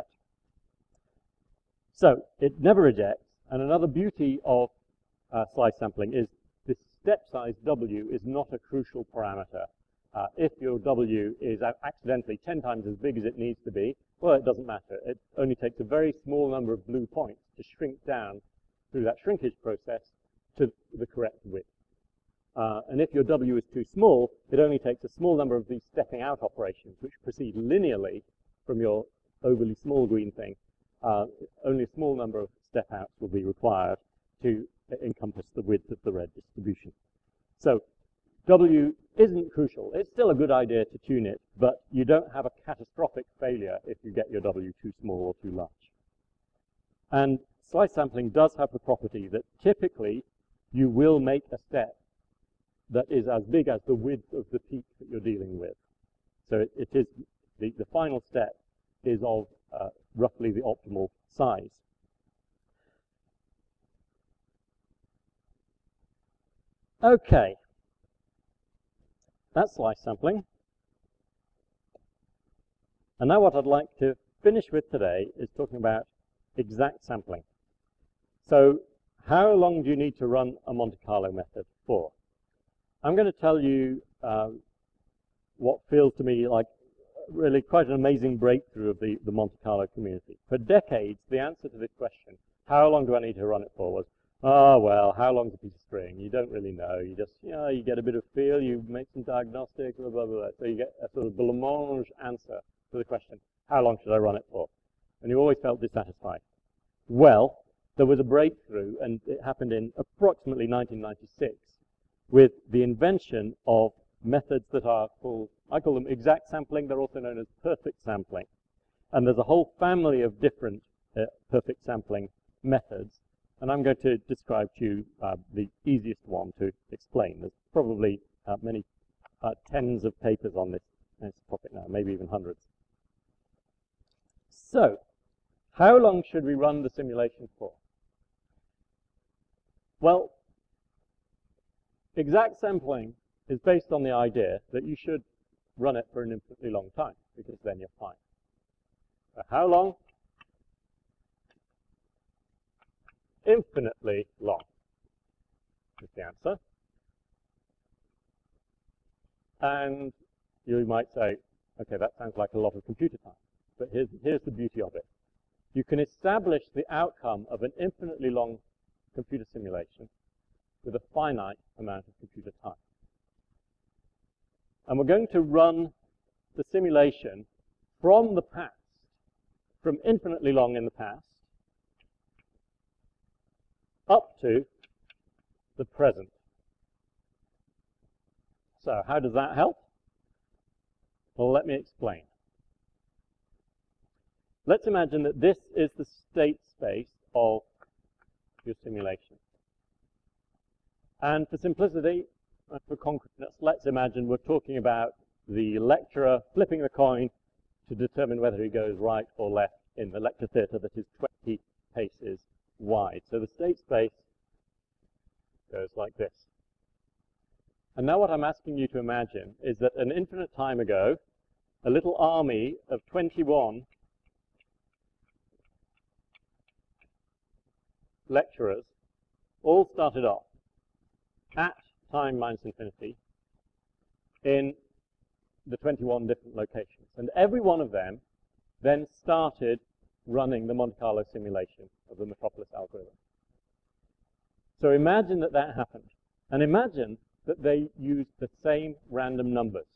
So it never rejects, and another beauty of uh, slice sampling is this step size W is not a crucial parameter. Uh, if your W is accidentally ten times as big as it needs to be, well, it doesn't matter. It only takes a very small number of blue points to shrink down through that shrinkage process to the correct width. Uh, and if your W is too small, it only takes a small number of these stepping out operations, which proceed linearly from your overly small green thing. Uh, only a small number of step outs will be required to encompass the width of the red distribution. So W isn't crucial. It's still a good idea to tune it, but you don't have a catastrophic failure if you get your W too small or too large. And slice sampling does have the property that typically you will make a step that is as big as the width of the peak that you're dealing with. So it, it is the, the final step is of uh, roughly the optimal size. Okay. That's slice sampling. And now what I'd like to finish with today is talking about exact sampling. So how long do you need to run a Monte Carlo method for? I'm going to tell you uh, what feels to me like really quite an amazing breakthrough of the, the Monte Carlo community. For decades, the answer to this question, how long do I need to run it for, was, oh, well, how long's a piece of string? You don't really know. You just, you know, you get a bit of feel, you make some diagnostics, blah, blah, blah. So you get a sort of blancmange answer to the question, how long should I run it for? And you always felt dissatisfied. Well, there was a breakthrough, and it happened in approximately nineteen ninety-six, with the invention of methods that are called, I call them exact sampling. They're also known as perfect sampling. And there's a whole family of different uh, perfect sampling methods. And I'm going to describe to you uh, the easiest one to explain. There's probably uh, many uh, tens of papers on this, this topic now, maybe even hundreds. So, how long should we run the simulation for? Well, exact sampling is based on the idea that you should run it for an infinitely long time, because then you're fine. So how long? Infinitely long is the answer. And you might say, okay, that sounds like a lot of computer time. But here's, here's the beauty of it. You can establish the outcome of an infinitely long computer simulation with a finite amount of computer time. And we're going to run the simulation from the past, from infinitely long in the past, up to the present. So how does that help? Well, let me explain. Let's imagine that this is the state space of your simulation. And for simplicity and for concreteness, let's imagine we're talking about the lecturer flipping the coin to determine whether he goes right or left in the lecture theatre that is twenty paces wide. So the state space goes like this. And now what I'm asking you to imagine is that an infinite time ago, a little army of twenty-one lecturers all started off at time minus infinity in the twenty-one different locations. And every one of them then started running the Monte Carlo simulation of the Metropolis algorithm. So imagine that that happened, and imagine that they used the same random numbers.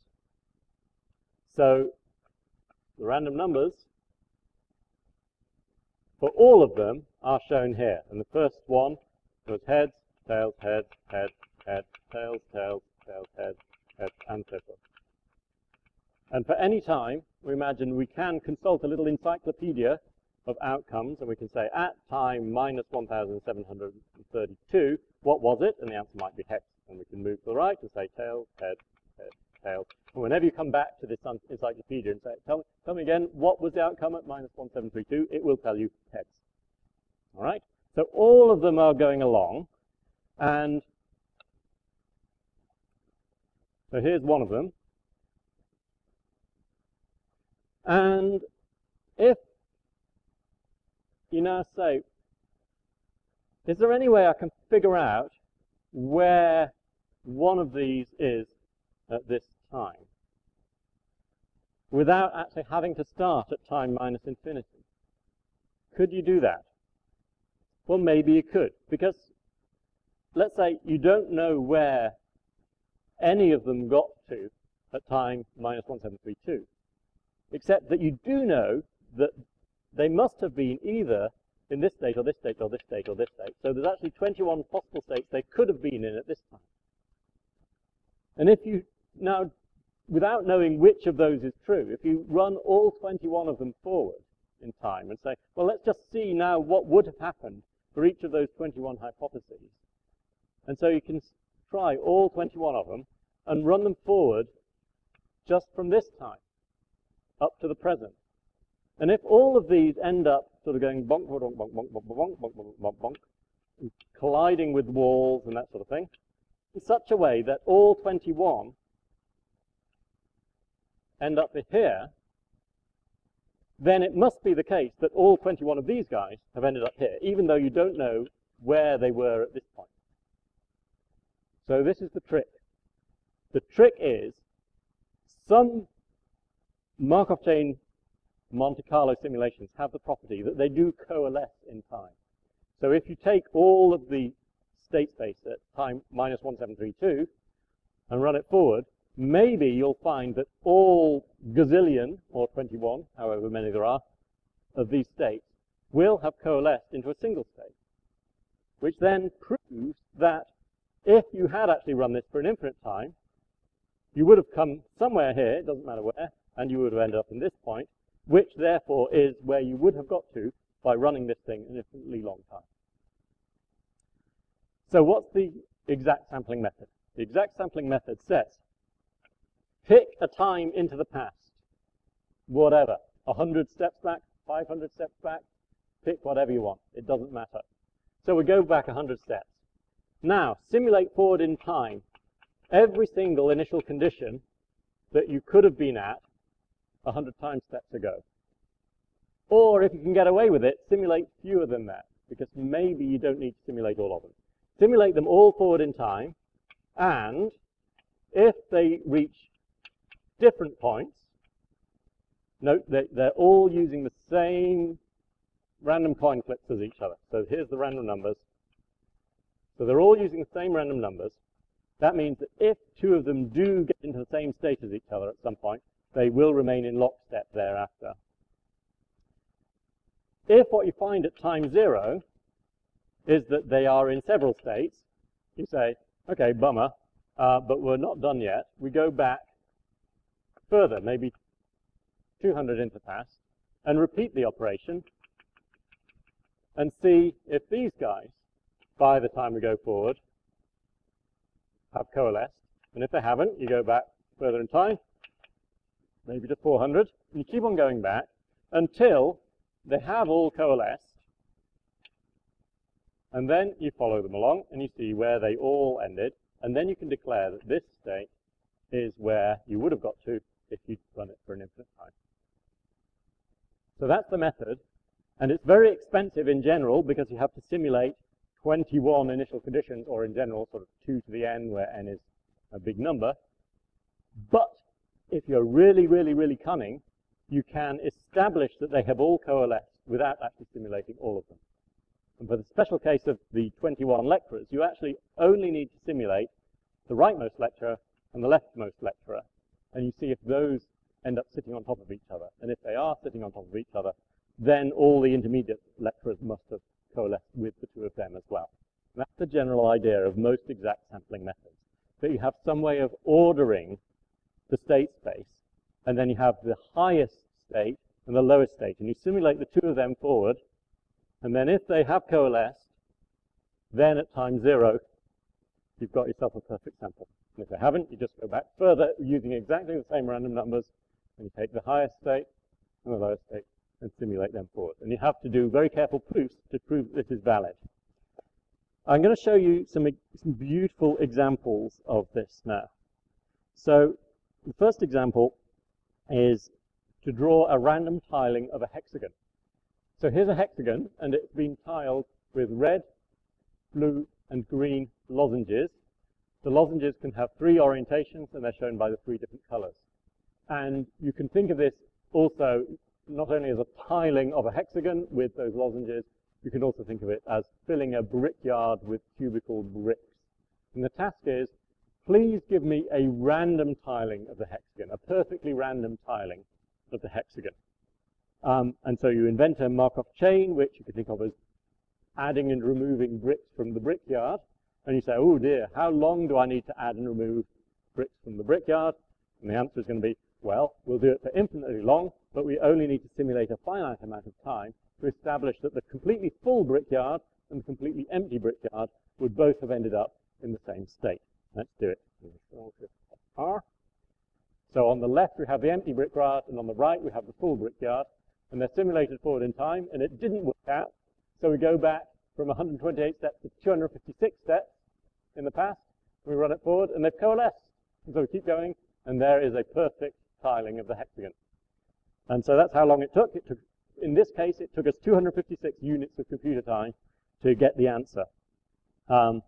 So the random numbers for all of them are shown here, and the first one was heads, tails, heads, heads, heads, tails, tails, tails, heads, heads, and so forth. And for any time, we imagine we can consult a little encyclopedia of outcomes, and we can say, at time minus one thousand seven hundred thirty-two, what was it? And the answer might be hex. And we can move to the right and say tails, head, head, tails. And whenever you come back to this encyclopedia and say, tell me, tell me again, what was the outcome at minus one seven three two? It will tell you heads. All right? So all of them are going along, and so here's one of them. And if you now say, is there any way I can figure out where one of these is at this time without actually having to start at time minus infinity? Could you do that? Well, maybe you could, because let's say you don't know where any of them got to at time minus one seven three two, except that you do know that they must have been either in this state or this state or this state or this state. So there's actually twenty-one possible states they could have been in at this time. And if you now, without knowing which of those is true, if you run all twenty-one of them forward in time and say, well, let's just see now what would have happened for each of those twenty-one hypotheses. And so you can try all twenty-one of them and run them forward just from this time up to the present. And if all of these end up sort of going bonk, bonk, bonk, bonk, bonk, bonk, bonk, bonk, bonk, bonk, colliding with walls and that sort of thing, in such a way that all twenty-one end up here, then it must be the case that all twenty-one of these guys have ended up here, even though you don't know where they were at this point. So this is the trick. The trick is some Markov chain Monte Carlo simulations have the property that they do coalesce in time. So if you take all of the state space at time minus one seven three two and run it forward, maybe you'll find that all gazillion, or twenty-one, however many there are, of these states will have coalesced into a single state, which then proves that if you had actually run this for an infinite time, you would have come somewhere here, it doesn't matter where, and you would have ended up in this point, which therefore is where you would have got to by running this thing an infinitely long time. So what's the exact sampling method? The exact sampling method says, pick a time into the past, whatever, one hundred steps back, five hundred steps back, pick whatever you want, it doesn't matter. So we go back one hundred steps. Now, simulate forward in time every single initial condition that you could have been at one hundred time steps ago. Or if you can get away with it, simulate fewer than that, because maybe you don't need to simulate all of them. Simulate them all forward in time, and if they reach different points, note that they're all using the same random coin flips as each other. So here's the random numbers. So they're all using the same random numbers. That means that if two of them do get into the same state as each other at some point, they will remain in lockstep thereafter. If what you find at time zero is that they are in several states, you say, okay, bummer, uh, but we're not done yet. We go back further, maybe two hundred into the past, and repeat the operation and see if these guys, by the time we go forward, have coalesced. And if they haven't, you go back further in time, maybe to four hundred, and you keep on going back until they have all coalesced. And then you follow them along and you see where they all ended, and then you can declare that this state is where you would have got to if you'd run it for an infinite time. So that's the method, and it's very expensive in general because you have to simulate twenty-one initial conditions, or in general sort of two to the n, where n is a big number. But if you're really, really, really cunning, you can establish that they have all coalesced without actually simulating all of them. And for the special case of the twenty-one lecturers, you actually only need to simulate the rightmost lecturer and the leftmost lecturer, and you see if those end up sitting on top of each other. And if they are sitting on top of each other, then all the intermediate lecturers must have coalesced with the two of them as well. And that's the general idea of most exact sampling methods, that you have some way of ordering the state space, and then you have the highest state and the lowest state, and you simulate the two of them forward, and then if they have coalesced, then at time zero, you've got yourself a perfect sample. And if they haven't, you just go back further using exactly the same random numbers, and you take the highest state and the lowest state and simulate them forward. And you have to do very careful proofs to prove this is valid. I'm going to show you some, some beautiful examples of this now. So the first example is to draw a random tiling of a hexagon. So here's a hexagon, and it's been tiled with red, blue, and green lozenges. The lozenges can have three orientations, and they're shown by the three different colors. And you can think of this also not only as a tiling of a hexagon with those lozenges, you can also think of it as filling a brickyard with cubical bricks. And the task is, please give me a random tiling of the hexagon, a perfectly random tiling of the hexagon. Um, and so you invent a Markov chain, which you can think of as adding and removing bricks from the brickyard. And you say, oh dear, how long do I need to add and remove bricks from the brickyard? And the answer is going to be, well, we'll do it for infinitely long, but we only need to simulate a finite amount of time to establish that the completely full brickyard and the completely empty brickyard would both have ended up in the same state. Let's do it. R. So on the left we have the empty brickyard, and on the right we have the full brickyard, and they're simulated forward in time, and it didn't work out. So we go back from one hundred twenty-eight steps to two hundred fifty-six steps in the past. We run it forward, and they've coalesced. And so we keep going, and there is a perfect tiling of the hexagon. And so that's how long it took. It took, in this case, it took us two hundred fifty-six units of computer time to get the answer. Um,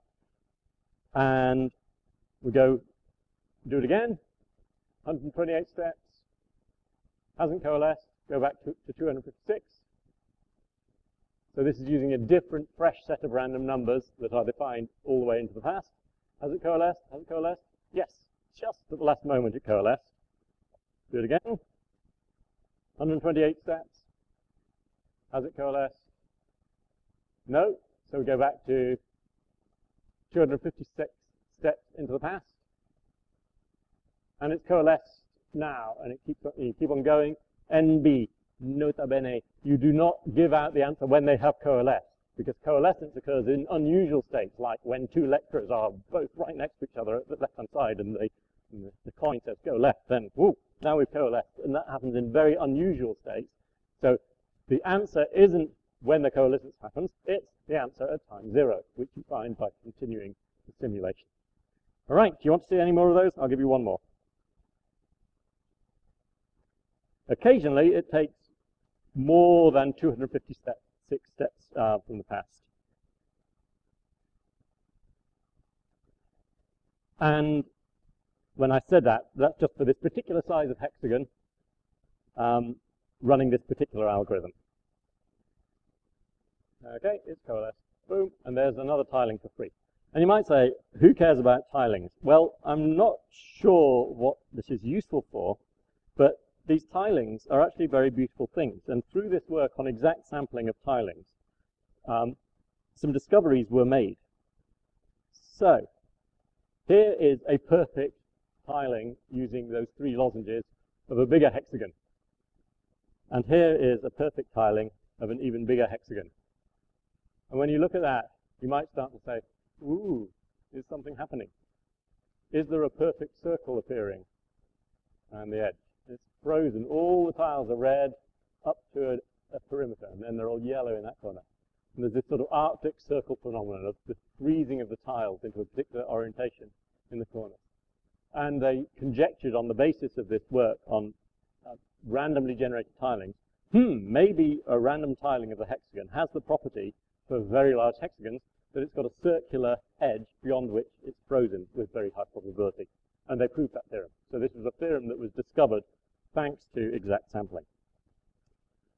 and we go do it again. one hundred twenty-eight steps. Hasn't coalesced. Go back to, to two hundred fifty-six. So this is using a different, fresh set of random numbers that are defined all the way into the past. Has it coalesced? Has it coalesced? Yes. Just at the last moment it coalesced. Do it again. one hundred twenty-eight steps. Has it coalesced? No. So we go back to two hundred fifty-six steps into the past. And it's coalesced now, and it keeps on, you keep on going. N B, nota bene, you do not give out the answer when they have coalesced, because coalescence occurs in unusual states, like when two lecturers are both right next to each other at the left-hand side, and, they, and the, the coin says go left, then whoo, now we've coalesced, and that happens in very unusual states. So the answer isn't when the coalescence happens, it's the answer at time zero, which you find by continuing the simulation. All right, do you want to see any more of those? I'll give you one more. Occasionally, it takes more than two hundred fifty-six steps uh, from the past. And when I said that, that's just for this particular size of hexagon um, running this particular algorithm. Okay, it's coalesced. Boom, and there's another tiling for free. And you might say, who cares about tilings? Well, I'm not sure what this is useful for, but these tilings are actually very beautiful things. And through this work on exact sampling of tilings, um, some discoveries were made. So here is a perfect tiling using those three lozenges of a bigger hexagon. And here is a perfect tiling of an even bigger hexagon. And when you look at that, you might start to say, ooh, is something happening? Is there a perfect circle appearing around the edge? It's frozen. All the tiles are red up to a, a perimeter, and then they're all yellow in that corner. And there's this sort of Arctic circle phenomenon of the freezing of the tiles into a particular orientation in the corner. And they conjectured on the basis of this work on uh, randomly generated tilings, hmm, maybe a random tiling of the hexagon has the property for very large hexagons that it's got a circular edge beyond which it's frozen with very high probability. And they proved that theorem. So this was a theorem that was discovered thanks to exact sampling.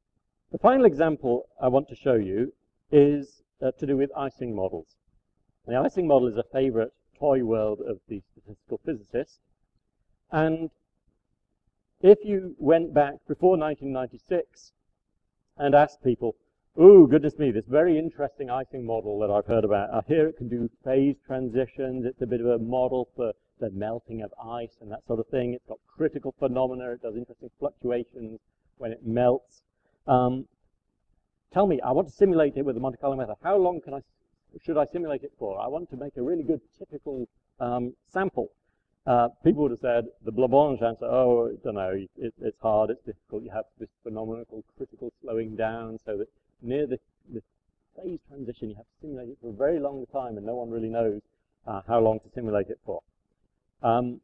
The final example I want to show you is uh, to do with Ising models. The Ising model is a favorite toy world of the statistical physicists. And if you went back before nineteen ninety-six and asked people, oh, goodness me, this very interesting Ising model that I've heard about, I hear it can do phase transitions, it's a bit of a model for the melting of ice and that sort of thing, it's got critical phenomena, it does interesting fluctuations when it melts. Um, tell me, I want to simulate it with the Monte Carlo method. How long can I, should I simulate it for? I want to make a really good typical um, sample. Uh, people would have said, the Blancmange answer, oh, I don't know, it, it's hard, it's difficult, you have this phenomenal critical slowing down so that near the, the phase transition you have to simulate it for a very long time and no one really knows uh, how long to simulate it for. Um,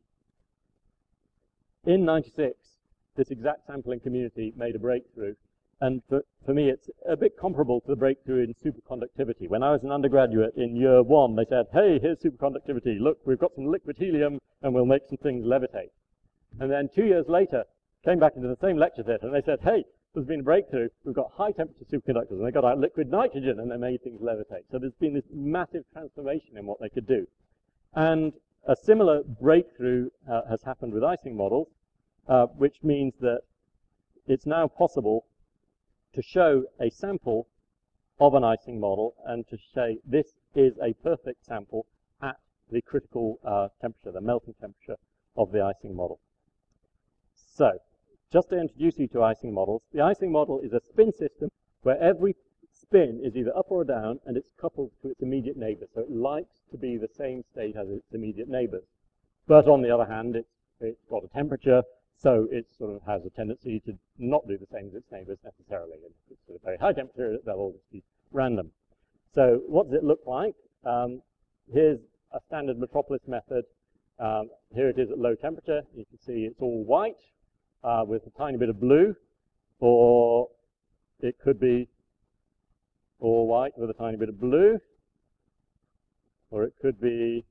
in ninety-six, this exact sampling community made a breakthrough, and for, for me it's a bit comparable to the breakthrough in superconductivity. When I was an undergraduate in year one, they said, hey, here's superconductivity, look, we've got some liquid helium and we'll make some things levitate. And then two years later, came back into the same lecture theatre and they said, hey, there's been a breakthrough, we've got high temperature superconductors, and they got out liquid nitrogen and they made things levitate. So there's been this massive transformation in what they could do. And a similar breakthrough uh, has happened with Ising models, uh, which means that it's now possible to show a sample of an Ising model and to say this is a perfect sample at the critical uh, temperature, the melting temperature of the Ising model. So, just to introduce you to Ising models, the Ising model is a spin system where every spin is either up or down and it's coupled to its immediate neighbor. So it likes to be the same state as its immediate neighbors. But on the other hand, it's, it's got a temperature, so it sort of has a tendency to not do the same as its neighbors necessarily. If it's sort of very high temperature, they'll all just be random. So what does it look like? Um, here's a standard metropolis method. Um, here it is at low temperature. You can see it's all white uh, with a tiny bit of blue, or it could be all white with a tiny bit of blue, or it could be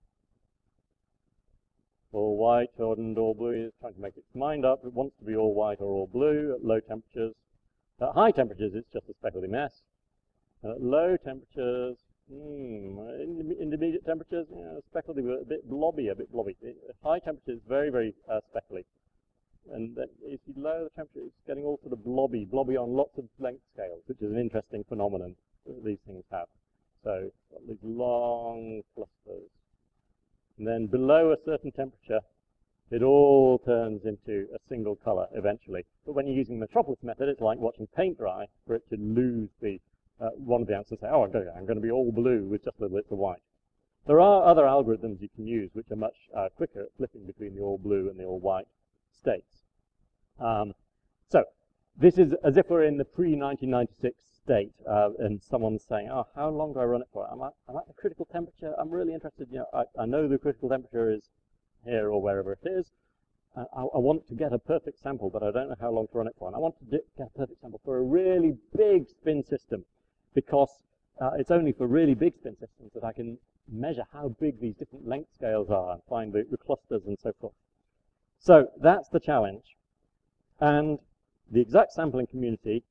all white and all blue. It's trying to make its mind up. It wants to be all white or all blue at low temperatures. At high temperatures, it's just a speckledy mess. And at low temperatures, mm, in intermediate temperatures, you know, speckledy, a bit blobby, a bit blobby. At high temperatures, very, very uh, speckly. And then if you lower the temperature, it's getting all sort of blobby, blobby on lots of length scales, which is an interesting phenomenon that these things have. So got these long clusters. And then below a certain temperature, it all turns into a single color eventually. But when you're using the metropolis method, it's like watching paint dry for it to lose the uh, one of the answers and say, oh, I'm going, I'm going to be all blue with just a little bit of white. There are other algorithms you can use which are much uh, quicker at flipping between the all blue and the all white states. Um, so this is as if we're in the pre nineteen ninety-six state, uh, and someone's saying, oh, how long do I run it for? I'm at, I'm at the critical temperature. I'm really interested. You know, I, I know the critical temperature is here or wherever it is. Uh, I, I want to get a perfect sample, but I don't know how long to run it for. And I want to get a perfect sample for a really big spin system, because uh, it's only for really big spin systems that I can measure how big these different length scales are and find the, the clusters and so forth. So that's the challenge. And the exact sampling community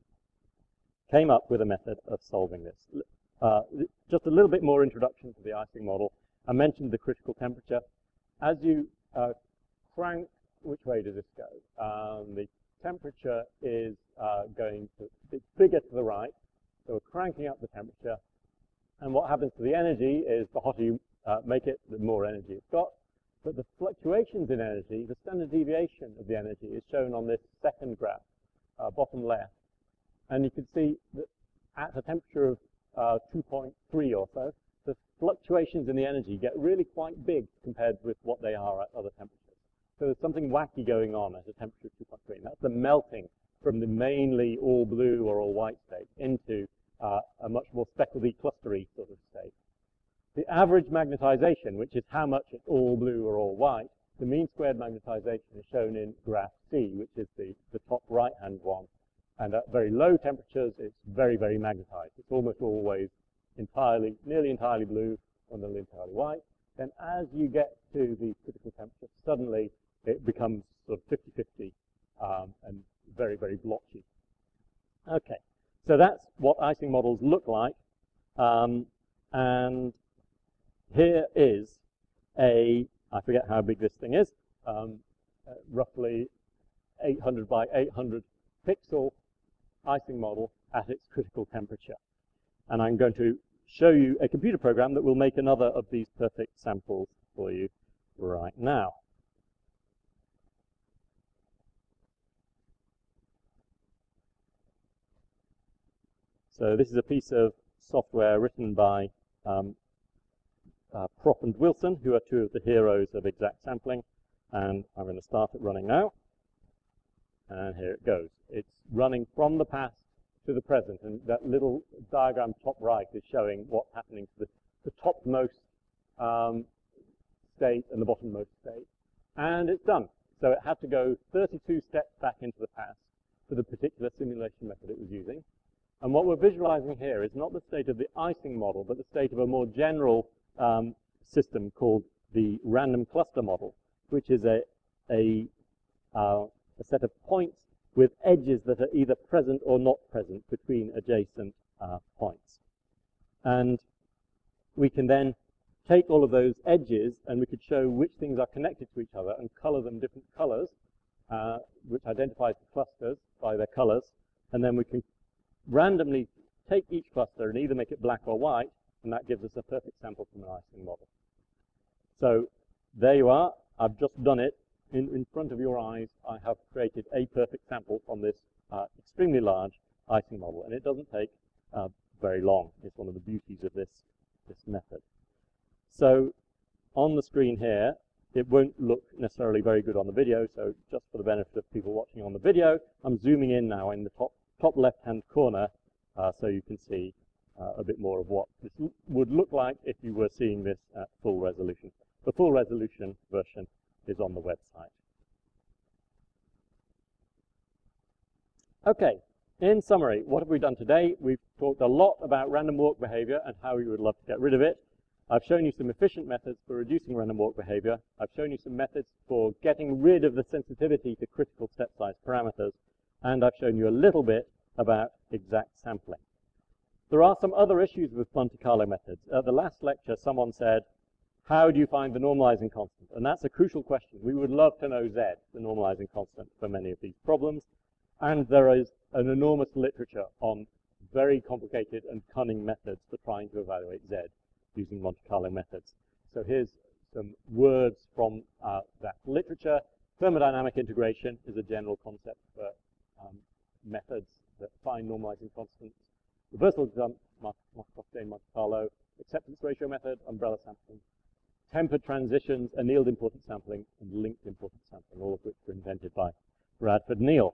came up with a method of solving this. Uh, just a little bit more introduction to the Ising model. I mentioned the critical temperature. As you uh, crank, which way does this go? Um, the temperature is uh, going to, it's bigger to the right, so we're cranking up the temperature. And what happens to the energy is the hotter you uh, make it, the more energy it's got. But the fluctuations in energy, the standard deviation of the energy, is shown on this second graph, uh, bottom left. And you can see that at a temperature of uh, two point three or so, the fluctuations in the energy get really quite big compared with what they are at other temperatures. So there's something wacky going on at a temperature of two point three. And that's the melting from the mainly all blue or all white state into uh, a much more speckledy, clustery sort of state. The average magnetization, which is how much it's all blue or all white, the mean squared magnetization is shown in graph C, which is the, the top right-hand one. And at very low temperatures, it's very, very magnetized. It's almost always entirely, nearly entirely blue or nearly entirely white. Then as you get to the critical temperature, suddenly it becomes sort of fifty fifty um, and very, very blotchy. Okay, so that's what icing models look like. Um, and here is a, I forget how big this thing is, um, uh, roughly eight hundred by eight hundred pixel icing model at its critical temperature. And I'm going to show you a computer program that will make another of these perfect samples for you right now. So this is a piece of software written by um, uh, Prop and Wilson, who are two of the heroes of exact sampling. And I'm going to start it running now. And here it goes. It's running from the past to the present. And that little diagram top right is showing what's happening to the, the topmost um, state and the bottommost state. And it's done. So it had to go thirty-two steps back into the past for the particular simulation method it was using. And what we're visualizing here is not the state of the icing model, but the state of a more general um, system called the random cluster model, which is a, a, uh, a set of points with edges that are either present or not present between adjacent uh, points. And we can then take all of those edges and we could show which things are connected to each other and color them different colors, uh, which identifies the clusters by their colors. And then we can randomly take each cluster and either make it black or white, and that gives us a perfect sample from an icing model. So there you are. I've just done it. In, in front of your eyes, I have created a perfect sample from this uh, extremely large icing model, and it doesn't take uh, very long. It's one of the beauties of this, this method. So on the screen here, it won't look necessarily very good on the video, so just for the benefit of people watching on the video, I'm zooming in now in the top top left-hand corner, uh, so you can see uh, a bit more of what this would look like if you were seeing this at full resolution. The full resolution version is on the website. Okay, in summary, what have we done today? We've talked a lot about random walk behavior and how we would love to get rid of it. I've shown you some efficient methods for reducing random walk behavior. I've shown you some methods for getting rid of the sensitivity to critical step size parameters. And I've shown you a little bit about exact sampling. There are some other issues with Monte Carlo methods. At the last lecture, someone said, how do you find the normalizing constant? And that's a crucial question. We would love to know Z, the normalizing constant, for many of these problems. And there is an enormous literature on very complicated and cunning methods for trying to evaluate Z using Monte Carlo methods. So here's some words from uh, that literature. Thermodynamic integration is a general concept for Um, methods that find normalizing constants. Reversal jump, Markov-Chain, Monte Carlo, acceptance ratio method, umbrella sampling, tempered transitions, annealed importance sampling, and linked importance sampling, all of which were invented by Bradford Neal.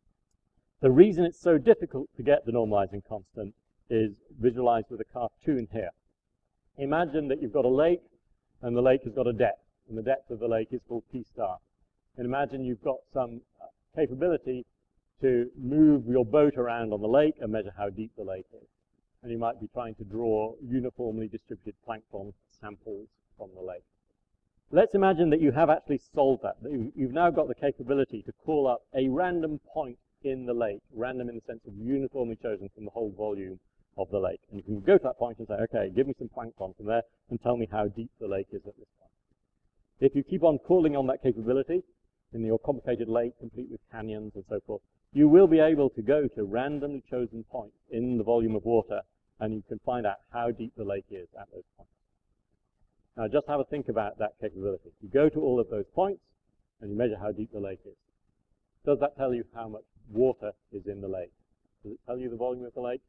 The reason it's so difficult to get the normalizing constant is visualized with a cartoon here. Imagine that you've got a lake, and the lake has got a depth, and the depth of the lake is called P star. And imagine you've got some uh, capability to move your boat around on the lake and measure how deep the lake is. And you might be trying to draw uniformly distributed plankton samples from the lake. Let's imagine that you have actually solved that, that you've now got the capability to call up a random point in the lake, random in the sense of uniformly chosen from the whole volume of the lake. And you can go to that point and say, okay, give me some plankton from there and tell me how deep the lake is at this point. If you keep on calling on that capability in your complicated lake, complete with canyons and so forth, you will be able to go to randomly chosen points in the volume of water, and you can find out how deep the lake is at those points. Now, just have a think about that capability. You go to all of those points, and you measure how deep the lake is. Does that tell you how much water is in the lake? Does it tell you the volume of the lake?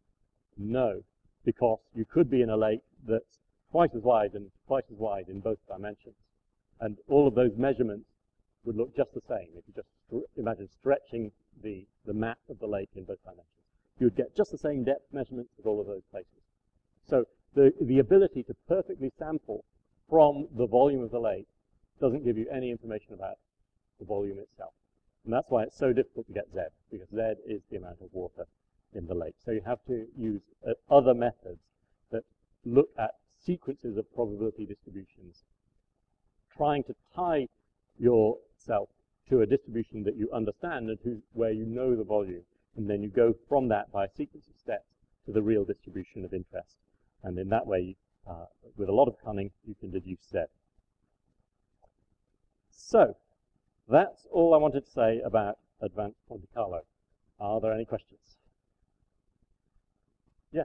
No, because you could be in a lake that's twice as wide and twice as wide in both dimensions. And all of those measurements would look just the same if you just imagine stretching the, the map of the lake in both dimensions. You would get just the same depth measurements at all of those places. So the, the ability to perfectly sample from the volume of the lake doesn't give you any information about the volume itself. And that's why it's so difficult to get Z, because Z is the amount of water in the lake. So you have to use uh, other methods that look at sequences of probability distributions, trying to tie yourself to a distribution that you understand and who, where you know the volume. and then you go from that by a sequence of steps to the real distribution of interest. And in that way, uh, with a lot of cunning, you can deduce Z. So, that's all I wanted to say about advanced Monte Carlo. Are there any questions? Yes?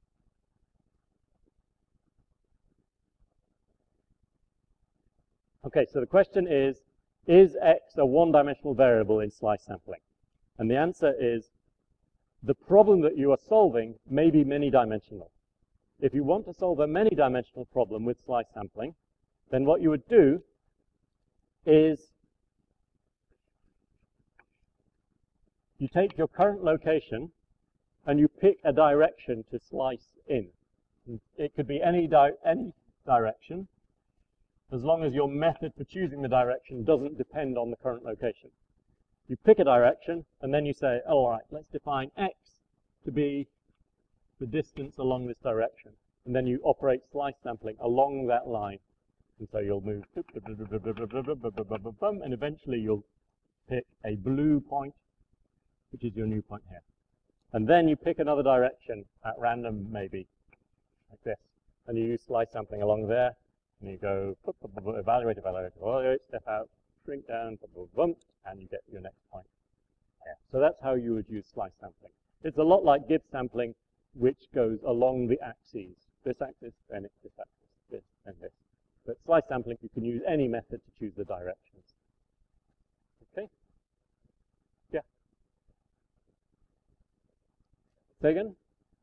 Okay, so the question is, is X a one-dimensional variable in slice sampling? And the answer is, the problem that you are solving may be many-dimensional. If you want to solve a many-dimensional problem with slice sampling, then what you would do is you take your current location and you pick a direction to slice in. It could be any, di any direction, as long as your method for choosing the direction doesn't depend on the current location. You pick a direction, and then you say, oh, all right, let's define X to be the distance along this direction. And then you operate slice sampling along that line. And so you'll move, and eventually you'll pick a blue point, which is your new point here. And then you pick another direction at random, maybe, like this. And you use slice sampling along there. And you go, evaluate, evaluate, evaluate, step out, shrink down, and you get your next point here. So that's how you would use slice sampling. It's a lot like Gibbs sampling, which goes along the axes. This axis, then it's this axis, this, and this. But slice sampling, you can use any method to choose the directions. Okay? Yeah? Say again?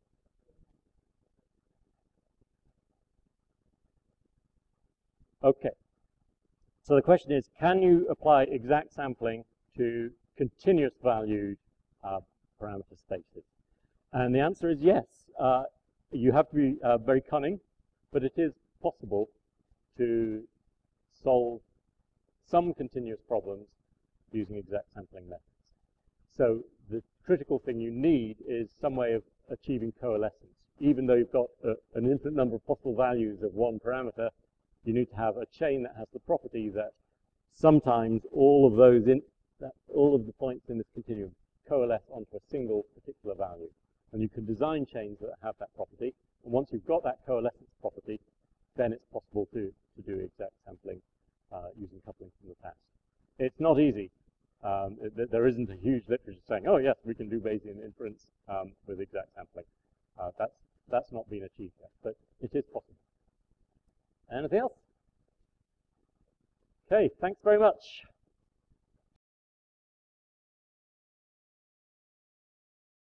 Okay. So the question is, can you apply exact sampling to continuous valued uh, parameter spaces? And the answer is yes. Uh, you have to be uh, very cunning, but it is possible to solve some continuous problems using exact sampling methods. So the critical thing you need is some way of achieving coalescence. Even though you've got a, an infinite number of possible values of one parameter, you need to have a chain that has the property that sometimes all of those in that all of the points in this continuum coalesce onto a single particular value. And you can design chains that have that property. And once you've got that coalescence property, then it's possible to, to do exact sampling uh, using coupling from the past. It's not easy. Um, it, there isn't a huge literature saying, oh yes, we can do Bayesian inference um, with exact sampling. Uh, that's, that's not been achieved yet, but it is possible. Anything else? Okay, thanks very much.